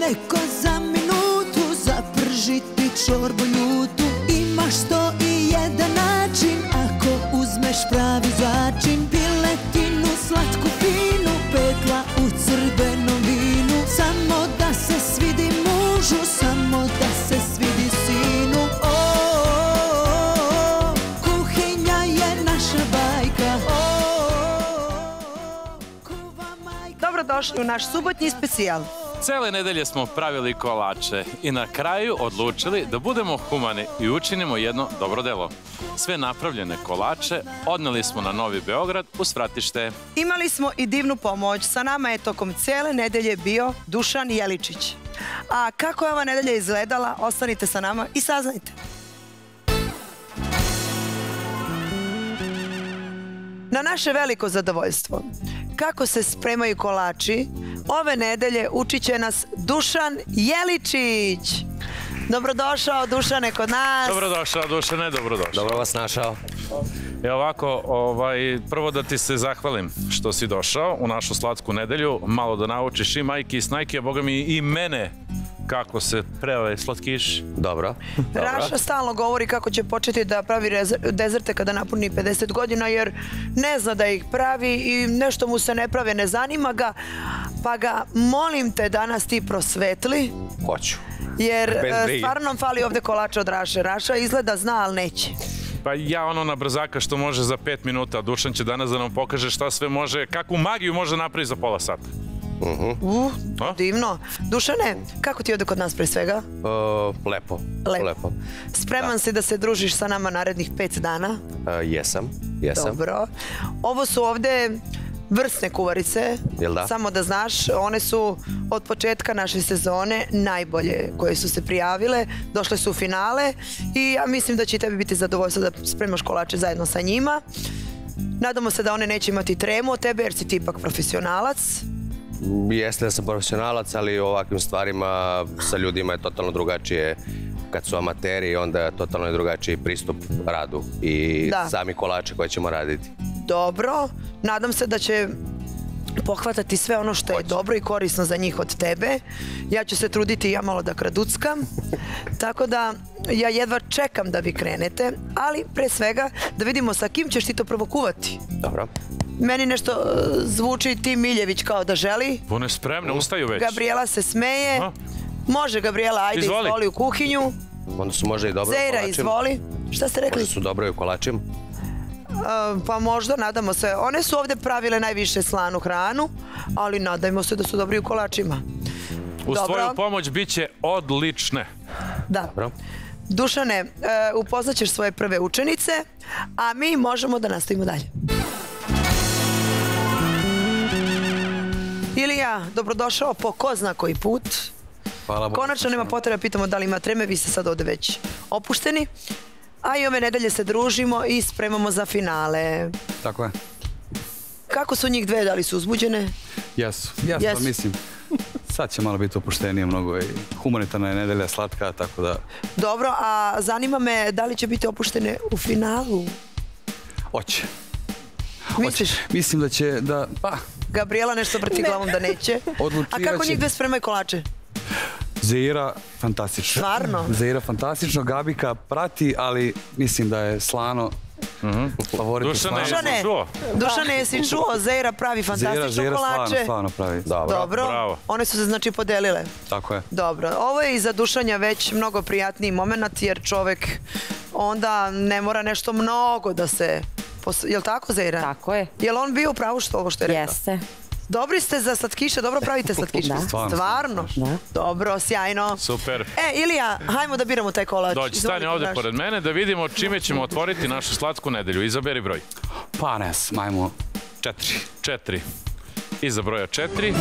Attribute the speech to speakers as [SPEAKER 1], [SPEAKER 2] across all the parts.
[SPEAKER 1] mleko za minutu, zapržiti čorbu ljutu. Imaš 101 način ako uzmeš pravi začin. Piletinu slatku finu, pekla u crvenom vinu. Samo da se svidi mužu, samo da se svidi sinu. Kuhinja je naša bajka.
[SPEAKER 2] Dobrodošli u naš subotnji specijal.
[SPEAKER 3] Cele nedelje smo pravili kolače i na kraju odlučili da budemo humani i učinimo jedno dobro delo. Sve napravljene kolače odneli smo na Novi Beograd u Svratište.
[SPEAKER 2] Imali smo i divnu pomoć. Sa nama je tokom cele nedelje bio Dušan Jeličić. A kako je ova nedelja izgledala, ostanite sa nama i saznajte. Na naše veliko zadovoljstvo, kako se spremaju kolači, ove nedelje učit će nas Dušan Jeličić. Dobrodošao, Dušane, kod nas.
[SPEAKER 3] Dobrodošao, Dušane, dobrodošao.
[SPEAKER 4] Dobro vas našao.
[SPEAKER 3] Evo ovako, prvo da ti se zahvalim što si došao u našu slatsku nedelju, malo da naučiš i majke i snajke, a boga mi i mene kako se prave slatkiš.
[SPEAKER 4] Dobro.
[SPEAKER 2] Raša stalno govori kako će početi da pravi dezerte kada napuni 50 godina, jer ne zna da ih pravi i nešto mu se ne prave, ne zanima ga, pa ga molim te danas ti prosvetli.
[SPEAKER 4] Hoću.
[SPEAKER 2] Jer stvarno nam fali ovde kolača od Raše. Raša izgleda zna, ali neće.
[SPEAKER 3] Pa ja ono na brzaka što može za 5 minuta. Dušan će danas da nam pokaže šta sve može, kakvu magiju može napraviti za pola sata.
[SPEAKER 2] Divno. Dušane, kako ti je ovde kod nas pre svega?
[SPEAKER 4] Lepo.
[SPEAKER 2] Spreman si da se družiš sa nama narednih 5 dana?
[SPEAKER 4] Jesam.
[SPEAKER 2] Dobro. Ovo su ovde vrsne kuvarice, samo da znaš, one su od početka naše sezone najbolje koje su se prijavile, došle su u finale i ja mislim da će i tebi biti zadovoljstvo da spremaš kolače zajedno sa njima. Nadamo se da one neće imati tremu od tebe jer si ti ipak profesionalac.
[SPEAKER 4] Jeste da sam profesionalac, ali u ovakvim stvarima sa ljudima je totalno drugačije. Kad su amateri, onda je totalno drugačiji pristup radu i sami kolače koje ćemo raditi.
[SPEAKER 2] Dobro, nadam se da će pohvatati sve ono što je dobro i korisno za njih od tebe. Ja ću se truditi ja malo da kraduckam, tako da ja jedva čekam da vi krenete, ali pre svega da vidimo sa kim ćeš ti to prvo kuvati.
[SPEAKER 4] Dobro.
[SPEAKER 2] Meni nešto zvuči Tim Miljević kao da želi.
[SPEAKER 3] One spremne, ustaju već.
[SPEAKER 2] Gabriela se smeje. Može, Gabriela, ajde izvoli u kuhinju.
[SPEAKER 4] Onda su možda i dobro u kolačima.
[SPEAKER 2] Zejra, izvoli. Šta ste rekli?
[SPEAKER 4] Možda su dobro u kolačima.
[SPEAKER 2] Pa možda, nadamo se. One su ovde pravile najviše slanu hranu, ali nadajmo se da su dobri u kolačima.
[SPEAKER 3] Uz tvoju pomoć bit će odlične.
[SPEAKER 2] Da. Dušane, upoznaćeš svoje prve učenice, a mi možemo da nastavimo dalje. Ilija, dobrodošao po ko zna koji put.
[SPEAKER 4] Hvala Bogu.
[SPEAKER 2] Konačno nema potrebe da pitamo da li ima treme, vi ste sad ovde već opušteni. A i ove nedelje se družimo i spremamo za finale.
[SPEAKER 5] Tako je.
[SPEAKER 2] Kako su njih dve, da li su uzbuđene?
[SPEAKER 5] Jesu, pa mislim. Sad će malo biti opuštenije mnogo i humanitarna je nedelja, slatka, tako da...
[SPEAKER 2] Dobro, a zanima me da li će biti opuštene u finalu?
[SPEAKER 5] Hoće.
[SPEAKER 2] Misliš?
[SPEAKER 5] Mislim da će, da, pa...
[SPEAKER 2] Gabriela nešto vrti glavom da neće. A kako njih dve spremaju kolače?
[SPEAKER 5] Zeira fantastično.
[SPEAKER 2] Stvarno?
[SPEAKER 5] Zeira fantastično, Gabika prati, ali mislim da je slano favorit.
[SPEAKER 2] Dušane, jesi čuo? Zeira pravi fantastično kolače.
[SPEAKER 5] Zeira slano pravi.
[SPEAKER 2] Dobro, one su se znači podelile.
[SPEAKER 5] Tako je.
[SPEAKER 2] Dobro, ovo je i za Dušanja već mnogo prijatniji moment, jer čovek onda ne mora nešto mnogo da se... Jel' tako, Zeira?
[SPEAKER 6] Tako je.
[SPEAKER 2] Jel' on bio upravo ovo što je rekao?
[SPEAKER 6] Jeste.
[SPEAKER 2] Dobri ste za slatkiše, dobro pravite slatkiše. Stvarno? Dobro, sjajno.
[SPEAKER 3] Super.
[SPEAKER 2] Ilija, hajmo da biramo taj kolač.
[SPEAKER 3] Dođi, stani ovde pored mene da vidimo čime ćemo otvoriti našu slatsku nedelju. Izaberi broj.
[SPEAKER 5] Pa ne, majmo 4.
[SPEAKER 3] 4. Iza broja 4.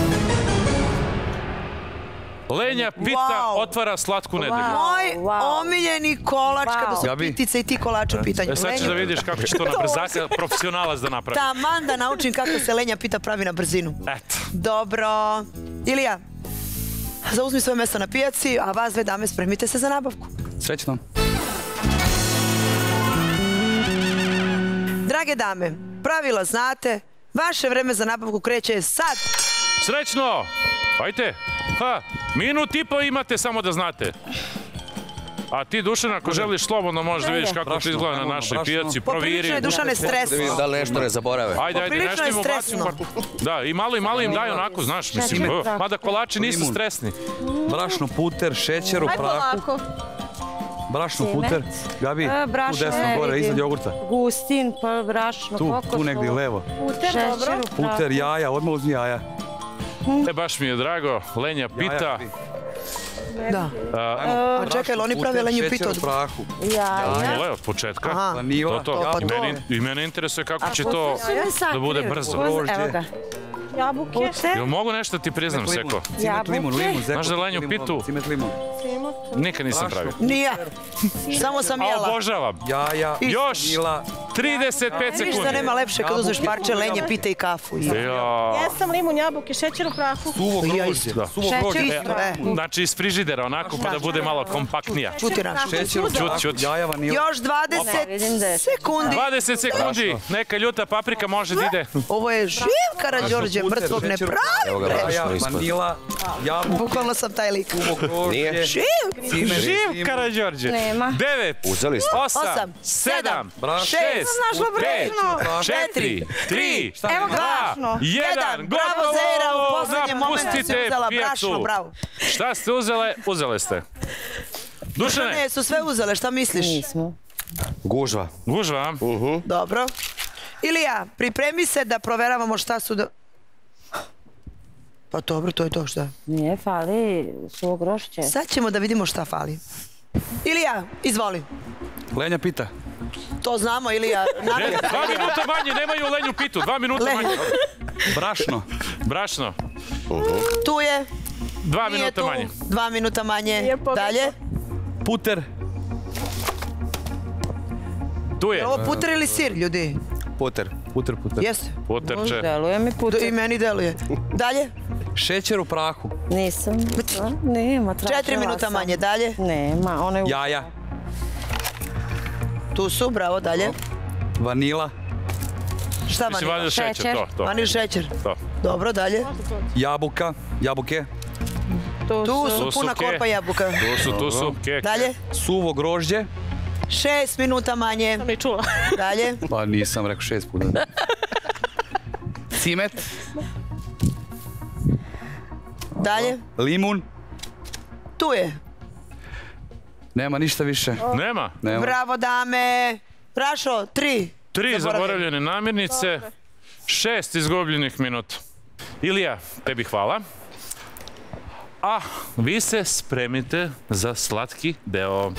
[SPEAKER 3] Lenja Pita otvara slatku nedelju.
[SPEAKER 2] Moj omiljeni kolač kada su pitice i ti kolač u pitanju.
[SPEAKER 3] Sad ćeš da vidiš kako će to na brzaka profesionalac da napravi.
[SPEAKER 2] Taman da naučim kako se Lenja Pita pravi na brzinu.
[SPEAKER 3] Eto.
[SPEAKER 2] Dobro. Ilija, zauzmi svoje mesto na pijaci, a vas dve dame spremite se za nabavku.
[SPEAKER 5] Srećno.
[SPEAKER 2] Drage dame, pravila znate, vaše vreme za nabavku kreće sad.
[SPEAKER 3] Srećno! Ajte! Minut i po imate, samo da znate. A ti, Dušan, ako želiš slobodno, možeš da vidiš kako to izgleda na našoj pijaci. Proviri.
[SPEAKER 2] Poprilično je Dušane stresno.
[SPEAKER 4] Da li nešto ne zaborave.
[SPEAKER 3] Ajde, nešto im ubacimo. Da, i malo im daju onako, znaš, mislim, mada kolači nisu stresni.
[SPEAKER 5] Brašno, puter, šećer u prahu. Brašno, puter. Gabi, tu desno gore, iznad jogurta.
[SPEAKER 6] Gustin, pa brašno, kokosovo.
[SPEAKER 5] Tu negdje levo.
[SPEAKER 6] Puter, dobro.
[SPEAKER 5] Puter, jaja, odmah uzmi jaja.
[SPEAKER 3] Baš mi je drago, Lenja pita.
[SPEAKER 2] Da. A čekaj, li oni prave lenju pitu od
[SPEAKER 5] prahu?
[SPEAKER 6] Jaja.
[SPEAKER 3] Od početka.
[SPEAKER 5] Vanila.
[SPEAKER 3] I mene interesuje kako će to da bude brzo.
[SPEAKER 6] Evo ga. Jabuke.
[SPEAKER 3] Jel mogu nešto ti priznam, Seko?
[SPEAKER 5] Cimet limun,
[SPEAKER 3] Znaš da lenju pitu?
[SPEAKER 5] Cimet limun.
[SPEAKER 3] Nikad nisam pravio.
[SPEAKER 2] Nije ja. Samo sam jela.
[SPEAKER 3] A obožavam.
[SPEAKER 5] Jaja.
[SPEAKER 3] Još 35 sekundi.
[SPEAKER 2] Vidiš da nema lepše kad uzmeš parče lenje, pite i kafu.
[SPEAKER 6] Jesam limun, jabuke, šećer u prahu.
[SPEAKER 5] Suvo grožđe.
[SPEAKER 3] Znači iz frižidera, onako pa da bude malo kompaktnija.
[SPEAKER 2] Čuti naš.
[SPEAKER 3] Čut.
[SPEAKER 5] Jaja, vanila.
[SPEAKER 2] Još 20 sekundi.
[SPEAKER 3] 20 sekundi. Neka ljuta paprika može da ide.
[SPEAKER 2] Ovo je živ Karađorđe, mrtvog ne pravi.
[SPEAKER 5] Jaja, vanila, jabuke.
[SPEAKER 2] Bukvalno sam taj lik.
[SPEAKER 5] Suvo grožđe.
[SPEAKER 3] Živ Karađorđe.
[SPEAKER 6] Nema.
[SPEAKER 3] 9,
[SPEAKER 4] Uzeli ste.
[SPEAKER 3] 8, 7, 6, 5, 4, 3, 2, 1.
[SPEAKER 2] Bravo Zera, u poslednjem momentu si uzela brašno, bravo.
[SPEAKER 3] Šta ste uzele? Uzele ste. Dušane?
[SPEAKER 2] Ne, su sve uzele, šta misliš?
[SPEAKER 6] Nismo.
[SPEAKER 4] Gužva.
[SPEAKER 3] Gužva?
[SPEAKER 2] Dobro. Ilija, pripremi se da proveravamo šta su... Pa dobro, to je to šta?
[SPEAKER 6] Nije, fali suvo grožđe.
[SPEAKER 2] Sad ćemo da vidimo šta fali. Ilija, izvoli.
[SPEAKER 5] Lenja pita.
[SPEAKER 2] To znamo, Ilija.
[SPEAKER 3] 2 minuta manje, nemaju lenju pitu. 2 minuta manje.
[SPEAKER 5] Brašno.
[SPEAKER 3] Brašno.
[SPEAKER 2] Tu je.
[SPEAKER 3] 2 minuta manje.
[SPEAKER 2] 2 minuta manje. Dalje.
[SPEAKER 5] Puter.
[SPEAKER 3] Tu je.
[SPEAKER 2] Ovo puter ili sir, ljudi?
[SPEAKER 4] Puter.
[SPEAKER 5] Puter.
[SPEAKER 2] Jeste.
[SPEAKER 3] Puterče.
[SPEAKER 6] Deluje mi puter.
[SPEAKER 2] I meni deluje. Dalje.
[SPEAKER 5] Šećer u prahu.
[SPEAKER 6] Nisam. Nema, tražila sam.
[SPEAKER 2] 4 minuta manje. Dalje.
[SPEAKER 6] Nema, ona je...
[SPEAKER 5] Jaja.
[SPEAKER 2] Tu su, bravo, dalje.
[SPEAKER 5] Vanila.
[SPEAKER 2] Šta
[SPEAKER 3] Mislim,
[SPEAKER 2] vanila?
[SPEAKER 3] šećer, to.
[SPEAKER 2] Vanil šećer.
[SPEAKER 3] To.
[SPEAKER 2] Dobro, dalje.
[SPEAKER 5] Jabuka. Jabuke.
[SPEAKER 2] Tu su puna korpa jabuka.
[SPEAKER 3] Tu su.
[SPEAKER 2] Dalje.
[SPEAKER 5] Suvo grožđe.
[SPEAKER 2] 6 minuta manje.
[SPEAKER 6] Sam i čula.
[SPEAKER 2] Dalje.
[SPEAKER 5] Pa nisam rekao 6 puta. Cimet.
[SPEAKER 2] Dalje.
[SPEAKER 5] Limun.
[SPEAKER 2] Tu je.
[SPEAKER 5] Nema ništa više.
[SPEAKER 3] Nema.
[SPEAKER 2] Bravo, dame. Rašo, 3.
[SPEAKER 3] 3 zaboravljene namirnice. 6 izgubljenih minuta. Ilija, tebi hvala. A vi se spremite za slatki deo.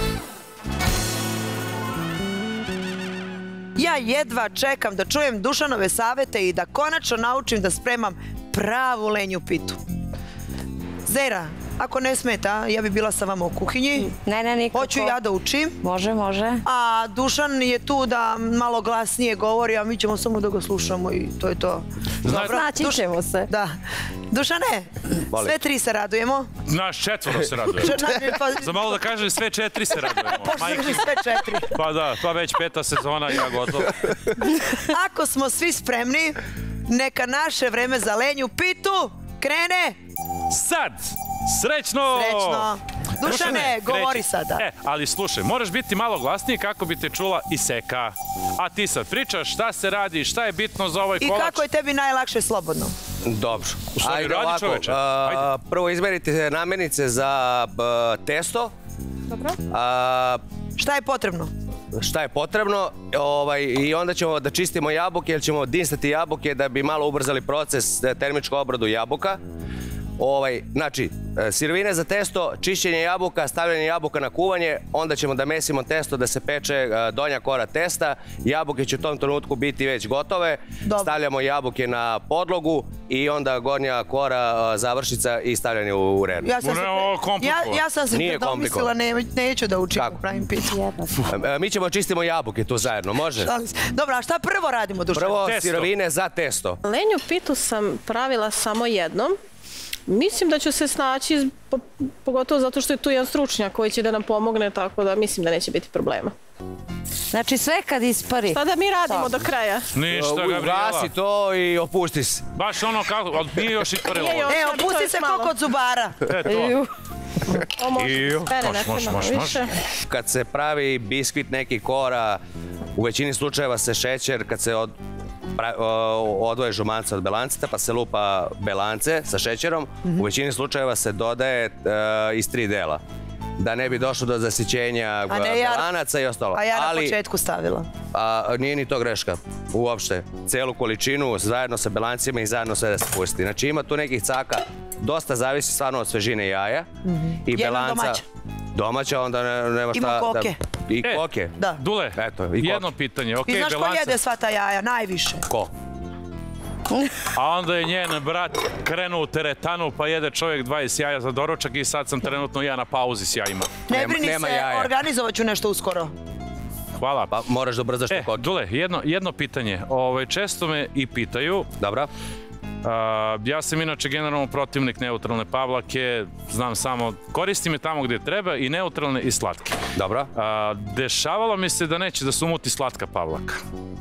[SPEAKER 2] Ja jedva čekam da čujem Dušanove savete i da konačno naučim da spremam pravu lenju pitu. Zera, ako ne smeta, ja bi bila sa vama u kuhinji.
[SPEAKER 6] Ne, nikako.
[SPEAKER 2] Hoću ja da učim.
[SPEAKER 6] Može.
[SPEAKER 2] A Dušan je tu da malo glasnije govori, a mi ćemo samo da ga slušamo i to je to.
[SPEAKER 6] Znači ćemo se.
[SPEAKER 2] Da. Dušane, sve 3 se radujemo.
[SPEAKER 3] Naš 4 se raduje. Za malo da kažem, sve 4 se radujemo.
[SPEAKER 2] Pošto sve 4.
[SPEAKER 3] Pa da, pa već 5. sezona i ja gotovo.
[SPEAKER 2] Ako smo svi spremni, neka naše vreme za lenju pitu krene
[SPEAKER 3] sad. Srećno!
[SPEAKER 2] Srećno! Dušane, govori sada.
[SPEAKER 3] Ali slušaj, moraš biti malo glasniji kako bi te čula i Seka. A ti sad pričaš šta se radi, šta je bitno za ovaj kolač.
[SPEAKER 2] I kako je tebi najlakše slobodno?
[SPEAKER 4] Dobro.
[SPEAKER 3] Ajde ovako,
[SPEAKER 4] prvo izmerite namirnice za testo.
[SPEAKER 6] Dobro.
[SPEAKER 2] Šta je potrebno?
[SPEAKER 4] Šta je potrebno i onda ćemo da čistimo jabuke jer ćemo dinstati jabuke da bi malo ubrzali proces termičku obradu jabuka. Znači, sirovine za testo, čišćenje jabuka, stavljanje jabuka na kuvanje, onda ćemo da mesimo testo da se peče donja kora testa, jabuke će u tom trenutku biti već gotove, stavljamo jabuke na podlogu i onda gornja kora, završica i stavljanje u renu.
[SPEAKER 2] Ja sam se predomislila, neću da učim kako pravim pitu.
[SPEAKER 4] Mi ćemo čistimo jabuke tu zajedno, može?
[SPEAKER 2] Dobro, a šta prvo radimo, Dušan?
[SPEAKER 4] Prvo sirovine za testo.
[SPEAKER 7] Lenju pitu sam pravila samo jednom. Mislim da ću se snaći, pogotovo zato što je tu jedan stručnjak koji će da nam pomogne, tako da mislim da neće biti problema.
[SPEAKER 6] Znači sve kad ispari.
[SPEAKER 7] Šta da mi radimo do kraja?
[SPEAKER 3] Ništa, Gabriela.
[SPEAKER 4] Ugasi to i opusti se.
[SPEAKER 3] Baš ono kako, ali nije još isparilo.
[SPEAKER 2] Opusti se kao kod zubara.
[SPEAKER 7] To može.
[SPEAKER 4] Kad se pravi biskvit neki kora, u većini slučajeva se šećer, kad se odvoje žumanca od belanceta, pa se lupa belance sa šećerom, u većini slučajeva se dodaje iz 3 dela. Da ne bi došlo do zasićenja belanaca i ostalo.
[SPEAKER 2] A ja na početku stavila.
[SPEAKER 4] Nije ni to greška, uopšte. Celu količinu zajedno sa belancima i zajedno sve da se pusti. Znači ima tu nekih caka, dosta zavisi stvarno od svežine jaja i belanca. Domaća, onda nema šta...
[SPEAKER 2] Ima koke.
[SPEAKER 4] I koke.
[SPEAKER 2] Da.
[SPEAKER 3] Dule, jedno pitanje.
[SPEAKER 2] I znaš ko jede sva ta jaja? Najviše.
[SPEAKER 4] Ko?
[SPEAKER 3] A onda je njen brat krenuo u teretanu pa jede čovjek 20 jaja za doručak i sad sam trenutno ja na pauzi s jajima.
[SPEAKER 2] Ne brini se, organizovat ću nešto uskoro.
[SPEAKER 3] Hvala.
[SPEAKER 4] Pa moraš da ubrzaš to koke.
[SPEAKER 3] Dule, jedno pitanje. Često me i pitaju.
[SPEAKER 4] Dobra.
[SPEAKER 3] Ja sam inače generalno protivnik neutralne pavlake, znam samo, koristim je tamo gdje treba i neutralne i slatke.
[SPEAKER 4] Dobro.
[SPEAKER 3] Dešavalo mi se da neće da se umuti slatka pavlaka.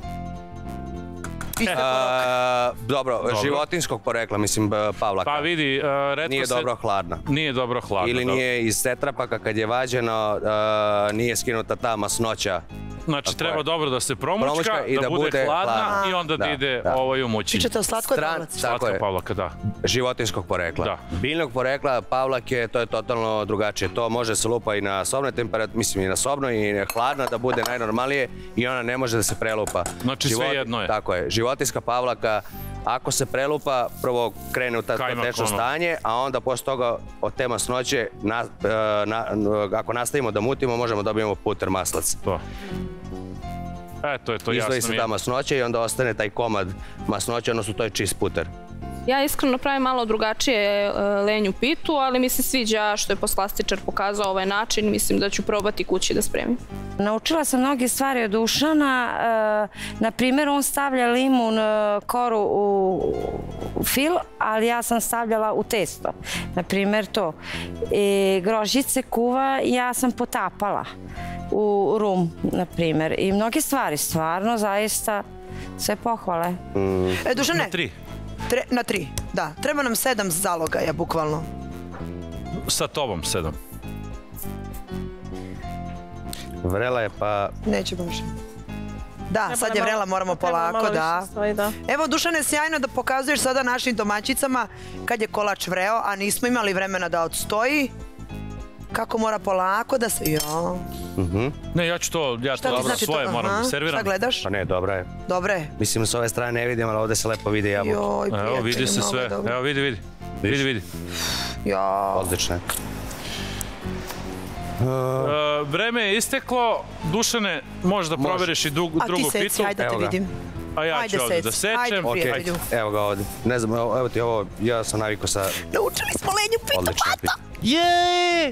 [SPEAKER 4] Dobro, životinskog porekla, mislim, pavlaka.
[SPEAKER 3] Pa vidi,
[SPEAKER 4] nije dobro hladna.
[SPEAKER 3] Nije dobro hladna.
[SPEAKER 4] Ili nije iz tetrapaka kad je vađeno, nije skinuta ta masnoća.
[SPEAKER 3] Znači, treba dobro da se promučka, da bude hladna i onda da ide u mućinje.
[SPEAKER 2] Pričate o slatkoj pavlaci?
[SPEAKER 3] Slatka pavlaka, da.
[SPEAKER 4] Životinskog porekla. Biljnog porekla, pavlake, to je totalno drugačije. To može se lupa i na sobnoj temperaturi, mislim i na sobnoj i hladna da bude najnormalnije i ona ne može da se prelupa.
[SPEAKER 3] Znači, sve jedno je.
[SPEAKER 4] Tako je. Životinska pavlaka, ako se prelupa, prvo krene u tečno stanje, a onda posle toga od te masnoće, ako nastavimo da mutimo, možemo dobijemo puter maslac.
[SPEAKER 3] To je to, jasno mi je.
[SPEAKER 4] Izvoji se ta masnoća i onda ostane taj komad masnoća, odnosno to je čist puter.
[SPEAKER 8] Ja iskreno pravim malo drugačije lenju pitu, ali mi se sviđa što je poslastičar pokazao ovaj način. Mislim da ću probati kući da spremim.
[SPEAKER 6] Naučila sam mnoge stvari od Dušana. Na primjer, on stavlja limun koru u fil, ali ja sam stavljala u testo. Na primjer to. Grožđice kuva ja sam potapala u rum, na primjer. I mnoge stvari, stvarno, zaista, sve pohvale.
[SPEAKER 2] Dušane?
[SPEAKER 3] Na 3.
[SPEAKER 2] Na 3, da. Treba nam 7 zalogaja, bukvalno.
[SPEAKER 3] Sa tobom 7.
[SPEAKER 4] Vrela je pa...
[SPEAKER 2] Neće baš. Da, sad je vrela, moramo polako, da. Evo, Dušane, sjajno da pokazuješ sada našim domaćicama kad je kolač vreo, a nismo imali vremena da odstoji. Kako mora polako da se...
[SPEAKER 3] Ne, ja to svoje moram da serviram.
[SPEAKER 2] Šta gledaš?
[SPEAKER 4] Pa ne, dobra je.
[SPEAKER 2] Dobra je.
[SPEAKER 4] Mislim, s ove strane ne vidim, ali ovdje se lepo vidi jabuke.
[SPEAKER 3] Evo, vidi se sve. Evo, vidi.
[SPEAKER 4] Odlično je.
[SPEAKER 3] Vreme je isteklo. Dušane, možeš da proveriš i drugu pitu.
[SPEAKER 2] A ti seci, ajde da te vidim.
[SPEAKER 3] A ja ću ovdje da sečem.
[SPEAKER 4] Evo ga ovdje. Ne znam, evo ti ovo, ja sam navikao sa...
[SPEAKER 2] Naučili smo lenju pitu, pata!
[SPEAKER 4] Jeee!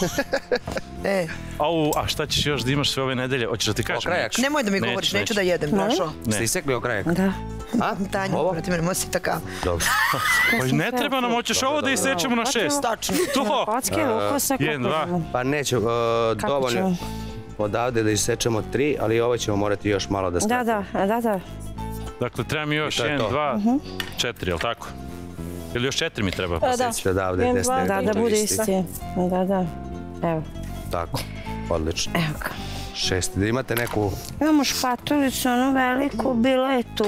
[SPEAKER 3] A šta ćeš još da imaš sve ove nedelje? Hoćeš da ti kažem?
[SPEAKER 4] Okrajak.
[SPEAKER 2] Nemoj da mi govoriš, neću da jedem, Brašo.
[SPEAKER 4] Ste isekli okrajak?
[SPEAKER 6] Da.
[SPEAKER 2] Tanja, proti mene, moći si takav.
[SPEAKER 4] Dobro.
[SPEAKER 3] Pa ne treba nam, hoćeš ovo da isečemo na 6.
[SPEAKER 2] Tačno.
[SPEAKER 3] To!
[SPEAKER 6] Kocke, lukosa,
[SPEAKER 3] kako?
[SPEAKER 4] Pa neću, dovoljno odavde da isečemo 3, ali ovo ćemo morati još malo da stavimo.
[SPEAKER 6] Da.
[SPEAKER 3] Dakle, treba mi još 1, 2, 4, je li tako? Ili još 4 mi treba poseći?
[SPEAKER 6] Da bude isti. Da. Evo.
[SPEAKER 4] Tako, odlično.
[SPEAKER 6] Evo ga.
[SPEAKER 4] 6. Da imate neku...
[SPEAKER 6] Imamo špatulicu, onu veliku, bila je tu.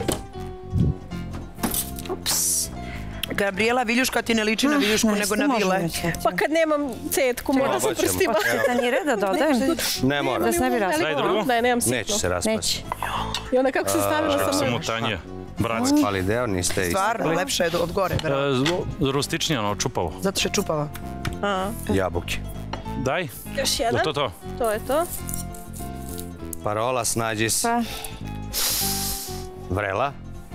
[SPEAKER 6] Ups.
[SPEAKER 2] Gabriela, viljuška ti ne liči na viljušku, nego na vile.
[SPEAKER 7] Pa kad nemam cetku, mora se prstima.
[SPEAKER 6] Tanjire da dodajem?
[SPEAKER 4] Ne mora.
[SPEAKER 6] Da se ne bi raspala.
[SPEAKER 3] Daj drugu.
[SPEAKER 7] Ne, nemam sitno.
[SPEAKER 4] Neće se raspati.
[SPEAKER 7] I onda kako se stavila sam...
[SPEAKER 3] Samo Tanja. Bratski.
[SPEAKER 4] Ali deo niste isti.
[SPEAKER 2] Stvarno, lepše je od gore.
[SPEAKER 3] Rustičnije, ono, čupavo.
[SPEAKER 2] Zato što je čupava.
[SPEAKER 4] Jabuke.
[SPEAKER 3] Daj.
[SPEAKER 7] Još jedan.
[SPEAKER 3] To.
[SPEAKER 7] To je to.
[SPEAKER 4] Parola, snađi se. Vrela.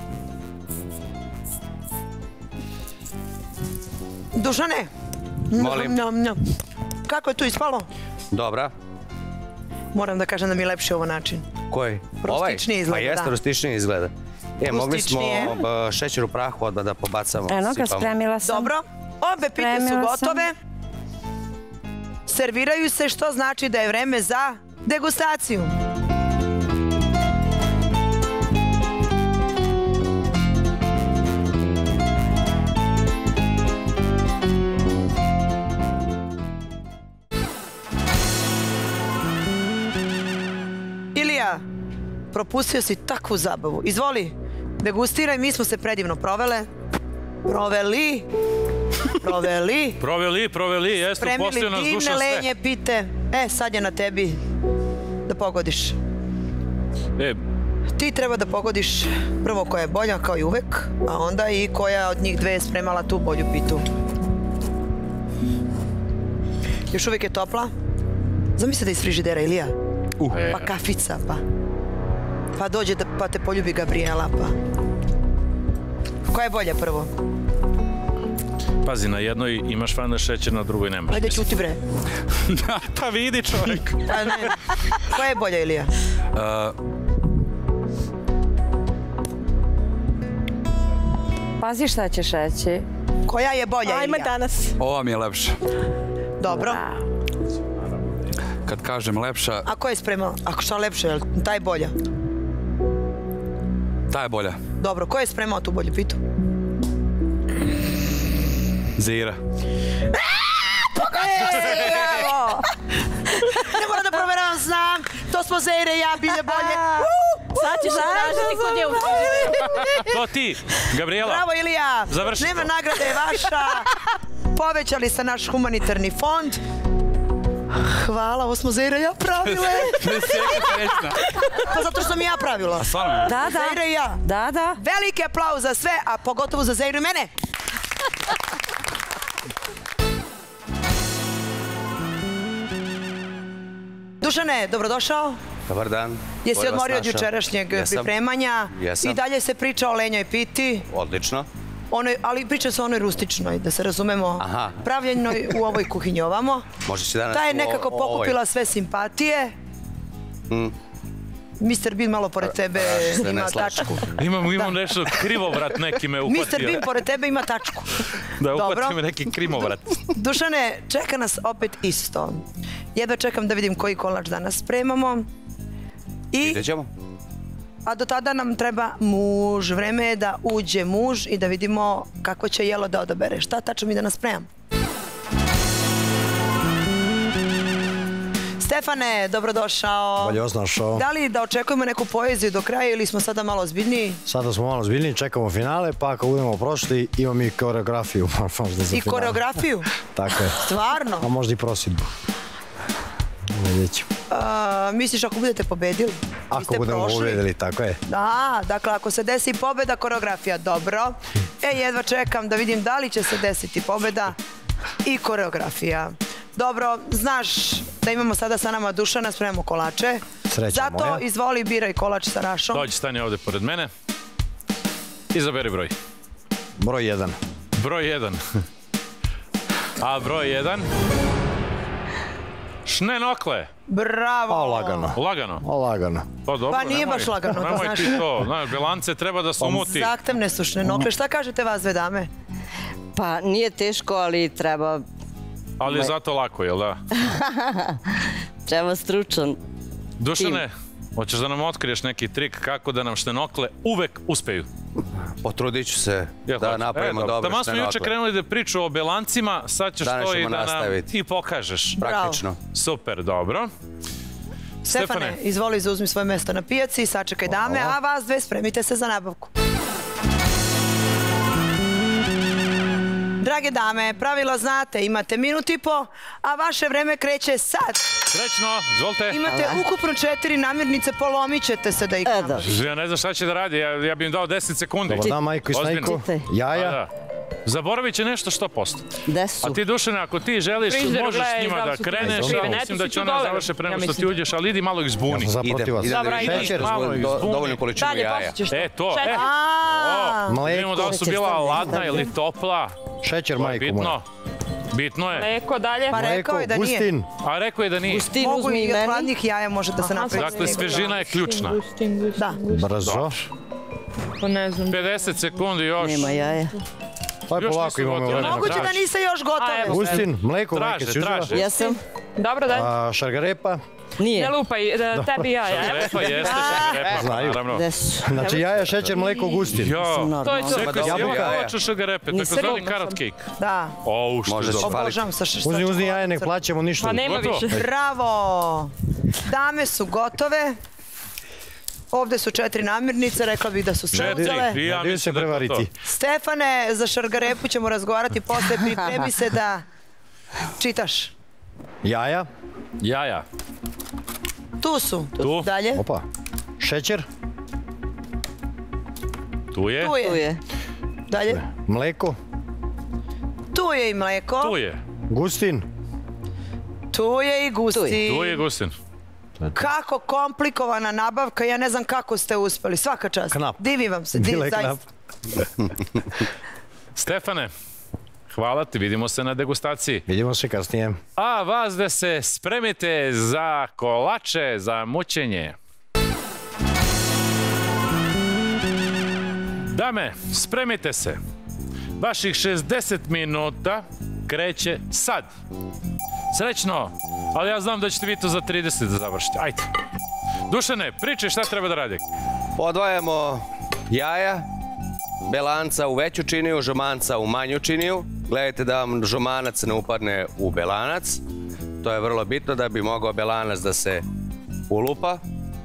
[SPEAKER 2] Dušane.
[SPEAKER 4] Molim.
[SPEAKER 2] Kako je tu ispalo?
[SPEAKER 4] Dobra.
[SPEAKER 2] Moram da kažem da mi je lepši ovo način.
[SPEAKER 4] Koji?
[SPEAKER 2] Rustičniji izgleda,
[SPEAKER 4] da. Pa jeste, rustičniji izgleda. Mogli smo šećer u prahu odmah da pobacamo.
[SPEAKER 6] Eno ga, spremila sam.
[SPEAKER 2] Dobro, obe pite su gotove. Serviraju se, što znači da je vreme za degustaciju. Ilija, propustio si takvu zabavu. Izvoli, degustiraj, mi smo se predivno provele. Proveli,
[SPEAKER 3] jeste, upostio nas duša sve.
[SPEAKER 2] Spremili divne lenje pite. Sad je na tebi da pogodiš. Ti treba da pogodiš prvo koja je bolja, kao i uvek, a onda i koja od njih dve je spremala tu bolju pitu. Još uvijek je topla. Zamisli da iz frižidera, Ilija. Pa kafica, pa dođe pa te poljubi Gabriela, pa. Koja je bolja prvo?
[SPEAKER 3] Pazi, na jednoj imaš fajna šećer, na drugoj nemaš.
[SPEAKER 2] Ajde, čuti bre.
[SPEAKER 3] Pa vidi čovjek.
[SPEAKER 2] Koja je bolja, Ilija?
[SPEAKER 6] Pazi šta ćeš reći.
[SPEAKER 2] Koja je bolja, Ilija?
[SPEAKER 7] Ajme danas.
[SPEAKER 5] Ova mi je lepša.
[SPEAKER 2] Dobro.
[SPEAKER 5] Kad kažem lepša...
[SPEAKER 2] A ko je spremao? Ako šta lepše, je li ta je bolja?
[SPEAKER 5] Ta je bolja.
[SPEAKER 2] Dobro, ko je spremao tu bolju pitu?
[SPEAKER 5] Zira.
[SPEAKER 2] Bravo! Ne moram da proveravam, znam. To smo Zire i ja bile bolje.
[SPEAKER 7] Sad ćeš tražiti kod nje u frižideru.
[SPEAKER 3] To ti, Gabriela.
[SPEAKER 2] Bravo, Ilija.
[SPEAKER 3] Završi to.
[SPEAKER 2] Nema nagrade je vaša. Povećali ste naš humanitarni fond. Hvala, ovo smo Zira i ja pravile. Pa zato što sam i ja pravila.
[SPEAKER 6] Da.
[SPEAKER 2] Zira i ja.
[SPEAKER 6] Da.
[SPEAKER 2] Veliki aplauz za sve, a pogotovo za Ziru i mene. Dušane, dobrodošao.
[SPEAKER 4] Dobar dan.
[SPEAKER 2] Jesi odmorio od jučerašnjeg pripremanja?
[SPEAKER 4] Jesam.
[SPEAKER 2] I dalje se priča o lenjoj piti.
[SPEAKER 4] Odlično.
[SPEAKER 2] Ali priča se o onoj rustičnoj, da se razumemo, pravljenoj u ovoj kuhinji ovamo.
[SPEAKER 4] Može će danas
[SPEAKER 2] Ta je nekako pokupila sve simpatije. Mr. Bean malo pored tebe ima tačku.
[SPEAKER 3] Imam nešto krivovrat neki me uhvatio.
[SPEAKER 2] Mr. Bean pored tebe ima tačku.
[SPEAKER 3] Da, uhvatio me neki krimovrat.
[SPEAKER 2] Dušane, čeka nas opet isto. Jedva čekam da vidim koji kolač danas spremamo.
[SPEAKER 4] Vidjet ćemo.
[SPEAKER 2] A do tada nam treba muž. Vreme je da uđe muž i da vidimo kako će jelo da odabere. Šta tačno mi da nas spremam? Stefane, dobrodošao.
[SPEAKER 9] Bolje oznašao.
[SPEAKER 2] Da li da očekujemo neku poeziju do kraja ili smo sada malo ozbiljniji?
[SPEAKER 9] Sada smo malo ozbiljniji, čekamo finale, pa ako budemo prošli, imam i koreografiju.
[SPEAKER 2] I koreografiju?
[SPEAKER 9] Tako je.
[SPEAKER 2] Stvarno?
[SPEAKER 9] A možda i prosjedbu. Vidjet ćemo.
[SPEAKER 2] Misliš ako budete pobedili?
[SPEAKER 9] Ako budemo pobedili, tako je.
[SPEAKER 2] Da, dakle ako se desi pobeda, koreografija, dobro. Jedva čekam da vidim da li će se desiti pobeda i koreografija. Dobro, znaš da imamo sada sa nama Dušana, spremamo kolače.
[SPEAKER 9] Sreća moja.
[SPEAKER 2] Zato izvoli, biraj kolač sa Rašom.
[SPEAKER 3] Dođi, stani ovdje pored mene. Izaberi broj.
[SPEAKER 9] Broj 1.
[SPEAKER 3] Broj 1. A broj 1? Šnenokle.
[SPEAKER 2] Bravo.
[SPEAKER 9] Lagano.
[SPEAKER 3] Lagano?
[SPEAKER 9] Lagano.
[SPEAKER 2] Pa nije baš lagano, to znaš.
[SPEAKER 3] Nemoj ti to, bilance treba da se umuti.
[SPEAKER 2] Zahtevne su šnenokle. Šta kažete vas dve dame?
[SPEAKER 10] Pa nije teško, ali treba...
[SPEAKER 3] Ali je zato lako, jel da?
[SPEAKER 10] Treba stručan.
[SPEAKER 3] Dušane, hoćeš da nam otkriješ neki trik kako da nam štenokle uvek uspeju?
[SPEAKER 4] Potrudit ću se da napravimo dobre štenokle.
[SPEAKER 3] Tamo smo juče krenuli da priču o belancima, sad ćeš to i da nam i pokažeš.
[SPEAKER 4] Praktično.
[SPEAKER 3] Super, dobro.
[SPEAKER 2] Stefane, izvoli zauzmi svoje mesto na pijaci, sačekaj dame, a vas dve spremite se za nabavku. Drage dame, pravila znate, imate minut i po, a vaše vreme kreće sad.
[SPEAKER 3] Srećno, izvolite.
[SPEAKER 2] Imate ukupno 4 namirnice, polomit ćete se da ih namaš.
[SPEAKER 3] Ja ne znam šta će da radi, ja bih im dao 10 sekundi.
[SPEAKER 9] Dobar dan, majko i snajko. Jaja.
[SPEAKER 3] Zaboravit će nešto 100%. A ti, Dušane, ako ti želiš, možeš s njima da kreneš, a mislim da će ona završe pre nego što ti uđeš, ali idi malo ih zbuni.
[SPEAKER 9] Šećer,
[SPEAKER 4] dovoljnu količinu jaja.
[SPEAKER 3] To, vidimo da li su bila ladna ili topla.
[SPEAKER 9] Šećer, majko moja.
[SPEAKER 3] Bitno je.
[SPEAKER 8] Mleko dalje.
[SPEAKER 2] Pa rekao je da nije.
[SPEAKER 9] Gustin.
[SPEAKER 3] A rekao je da nije.
[SPEAKER 2] Mogu i od hladnih jaja može da se napravi.
[SPEAKER 3] Dakle, svežina je ključna.
[SPEAKER 2] Da.
[SPEAKER 9] Brzo.
[SPEAKER 8] Pa ne znam.
[SPEAKER 3] 50 sekundi još.
[SPEAKER 10] Nema jaja.
[SPEAKER 9] Pa polako imamo vremena.
[SPEAKER 2] Moguće da niste još gotovi.
[SPEAKER 9] Gustin, mleko, majke si uzela?
[SPEAKER 10] Jesam.
[SPEAKER 8] Dobro, daj.
[SPEAKER 9] Šargarepa.
[SPEAKER 10] Nije.
[SPEAKER 8] Ne lupaj, tebi jaja.
[SPEAKER 3] Šargarepa jeste, šargarepa, naravno.
[SPEAKER 9] Znači jaja, šećer, mleko, gustin.
[SPEAKER 8] To je to.
[SPEAKER 3] Sekao si jednu kolača šargarepe, tako zvani carrot cake.
[SPEAKER 2] Da. Obožavam sa šeštačkom.
[SPEAKER 9] Uzni jaja, nek plaćamo ništa.
[SPEAKER 8] Pa nema više.
[SPEAKER 2] Bravo! Dame su gotove. Ovdje su 4 namirnice, rekla bih da su sve uzele.
[SPEAKER 3] 4, ja mislim da je to.
[SPEAKER 2] Stefane, za šargarepu ćemo razgovarati posle, pripremi se da čitaš.
[SPEAKER 9] Jaja.
[SPEAKER 3] Jaja.
[SPEAKER 2] Tu su. Dalje.
[SPEAKER 9] Opa. Šećer.
[SPEAKER 3] Tu je.
[SPEAKER 2] Tu je. Dalje.
[SPEAKER 9] Mleko.
[SPEAKER 2] Tu je i mleko.
[SPEAKER 3] Tu je.
[SPEAKER 9] Gustin.
[SPEAKER 2] Tu je i gustin.
[SPEAKER 3] Tu je gustin.
[SPEAKER 2] Kako komplikovana nabavka, ja ne znam kako ste uspeli, svaka čast.
[SPEAKER 9] Knap.
[SPEAKER 2] Divim vam se, zaista.
[SPEAKER 3] Stefane, hvala ti, vidimo se na degustaciji.
[SPEAKER 9] Vidimo se kasnije.
[SPEAKER 3] A vas da se spremite za kolače, za mućenje. Dame, spremite se. Vaših 60 minuta kreće sad. Srećno, ali ja znam da ćete vi to za 30 da završite. Ajde. Dušane, pričaj šta treba da radi.
[SPEAKER 4] Odvajamo jaja, belanca u veću činiju, žumanca u manju činiju. Gledajte da vam žumanac ne upadne u belanac. To je vrlo bitno da bi mogao belanac da se ulupa.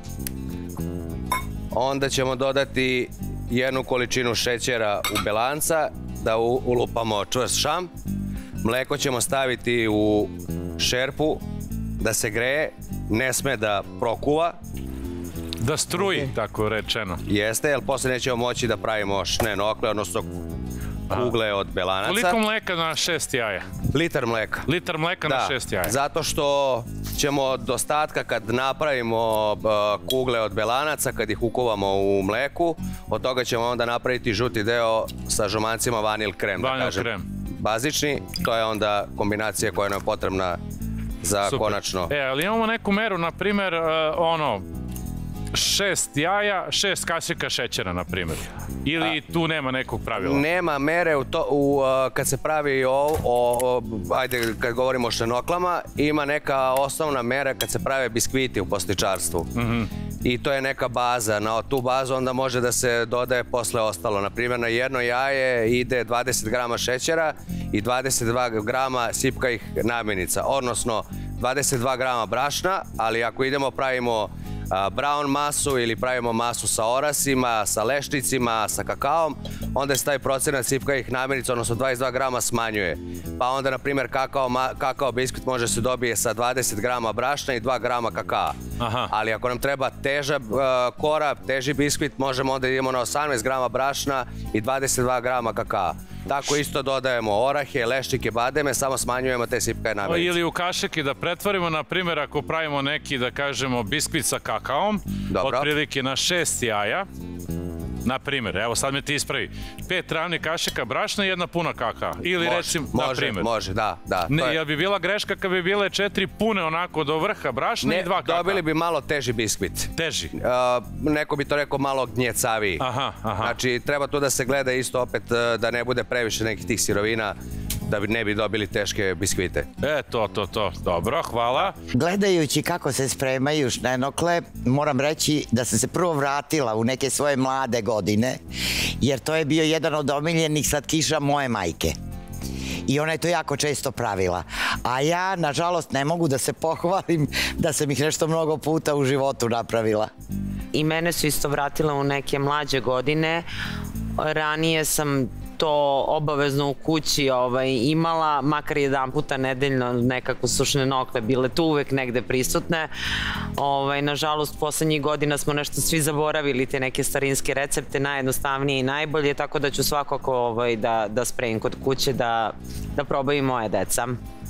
[SPEAKER 4] Onda ćemo dodati 1 količinu šećera u belanca da ulupamo čvrst šam. Mleko ćemo staviti u šerpu da se greje, ne sme da prokuva.
[SPEAKER 3] Da struji, tako rečeno.
[SPEAKER 4] Jeste, jer posle nećemo moći da pravimo šne nokle, odnosno kugle od belanaca.
[SPEAKER 3] Koliko mleka na 6 jaja?
[SPEAKER 4] Litar mleka.
[SPEAKER 3] Litar mleka na 6 jaja.
[SPEAKER 4] Zato što ćemo od ostatka kad napravimo kugle od belanaca, kad ih ukuvamo u mleku, od toga ćemo onda napraviti žuti deo sa žumancima vanil krem.
[SPEAKER 3] Vanil krem.
[SPEAKER 4] Bazični, to je onda kombinacija koja nam je potrebna za konačno.
[SPEAKER 3] Ali imamo neku meru, na primjer, 6 jaja, 6 kašika šećera, na primjer. Ili tu nema nekog pravila?
[SPEAKER 4] Nema mere kad se pravi ajde, kad govorimo o šenoklama, ima neka osnovna mera kad se prave biskviti u posličarstvu. I to je neka baza. Na tu bazu onda može da se dodaje posle ostalo. Naprimjer, na jedno jaje ide 20 grama šećera i 22 grama sipkavih namirnica. Odnosno, 22 grama brašna, ali ako idemo pravimo brown masu ili pravimo masu sa orasima, sa lešnicima, sa kakaom, onda se taj procenat sipkavih namirnica, odnosno 22 grama, smanjuje. Pa onda, na primjer, kakao biskvit može se dobije sa 20 grama brašna i 2 grama kakaa. Ali ako nam treba teža kora, teži biskvit, možemo onda idemo na 18 grama brašna i 22 grama kakaa. Tako isto dodajemo orahe, lešnike, bademe, samo smanjujemo te sipkave namirnice.
[SPEAKER 3] Ili u kašike da pretvorimo, na primjer, ako pravimo neki, da kažemo, biskvit sa kakaom, otprilike na 6 jaja, na primjer, evo sad me ti ispravi, 5 ravnih kašika brašna i 1 puna kakaa. Ili recimo, na primjer.
[SPEAKER 4] Može, da.
[SPEAKER 3] Jel bi bila greška kad bi bile 4 pune onako do vrha brašna i 2 kakaa?
[SPEAKER 4] Dobili bi malo teži biskvit.
[SPEAKER 3] Teži?
[SPEAKER 4] Neko bi to rekao malo gnjecaviji. Znači, treba tu da se gleda isto opet da ne bude previše nekih tih sirovina, da ne bi dobili teške biskvite.
[SPEAKER 3] To. Dobro, hvala.
[SPEAKER 11] Gledajući kako se spremaju šnenokle, moram reći da sam se prvo vratila u neke svoje mlade godine, jer to je bio jedan od omiljenih slatkiša moje majke. I ona je to jako često pravila. A ja, nažalost, ne mogu da se pohvalim da sam ih nešto mnogo puta u životu napravila.
[SPEAKER 12] I mene su isto vratila u neke mlađe godine. Ranije sam to obavezno u kući imala, makar 1 puta nedeljno nekako su šnenokle bile tu uvek negde prisutne. Nažalost, poslednjih godina smo nešto svi zaboravili te neke starinske recepte, najjednostavnije i najbolje, tako da ću svakako da spremim kod kuće da probaju i moje deca.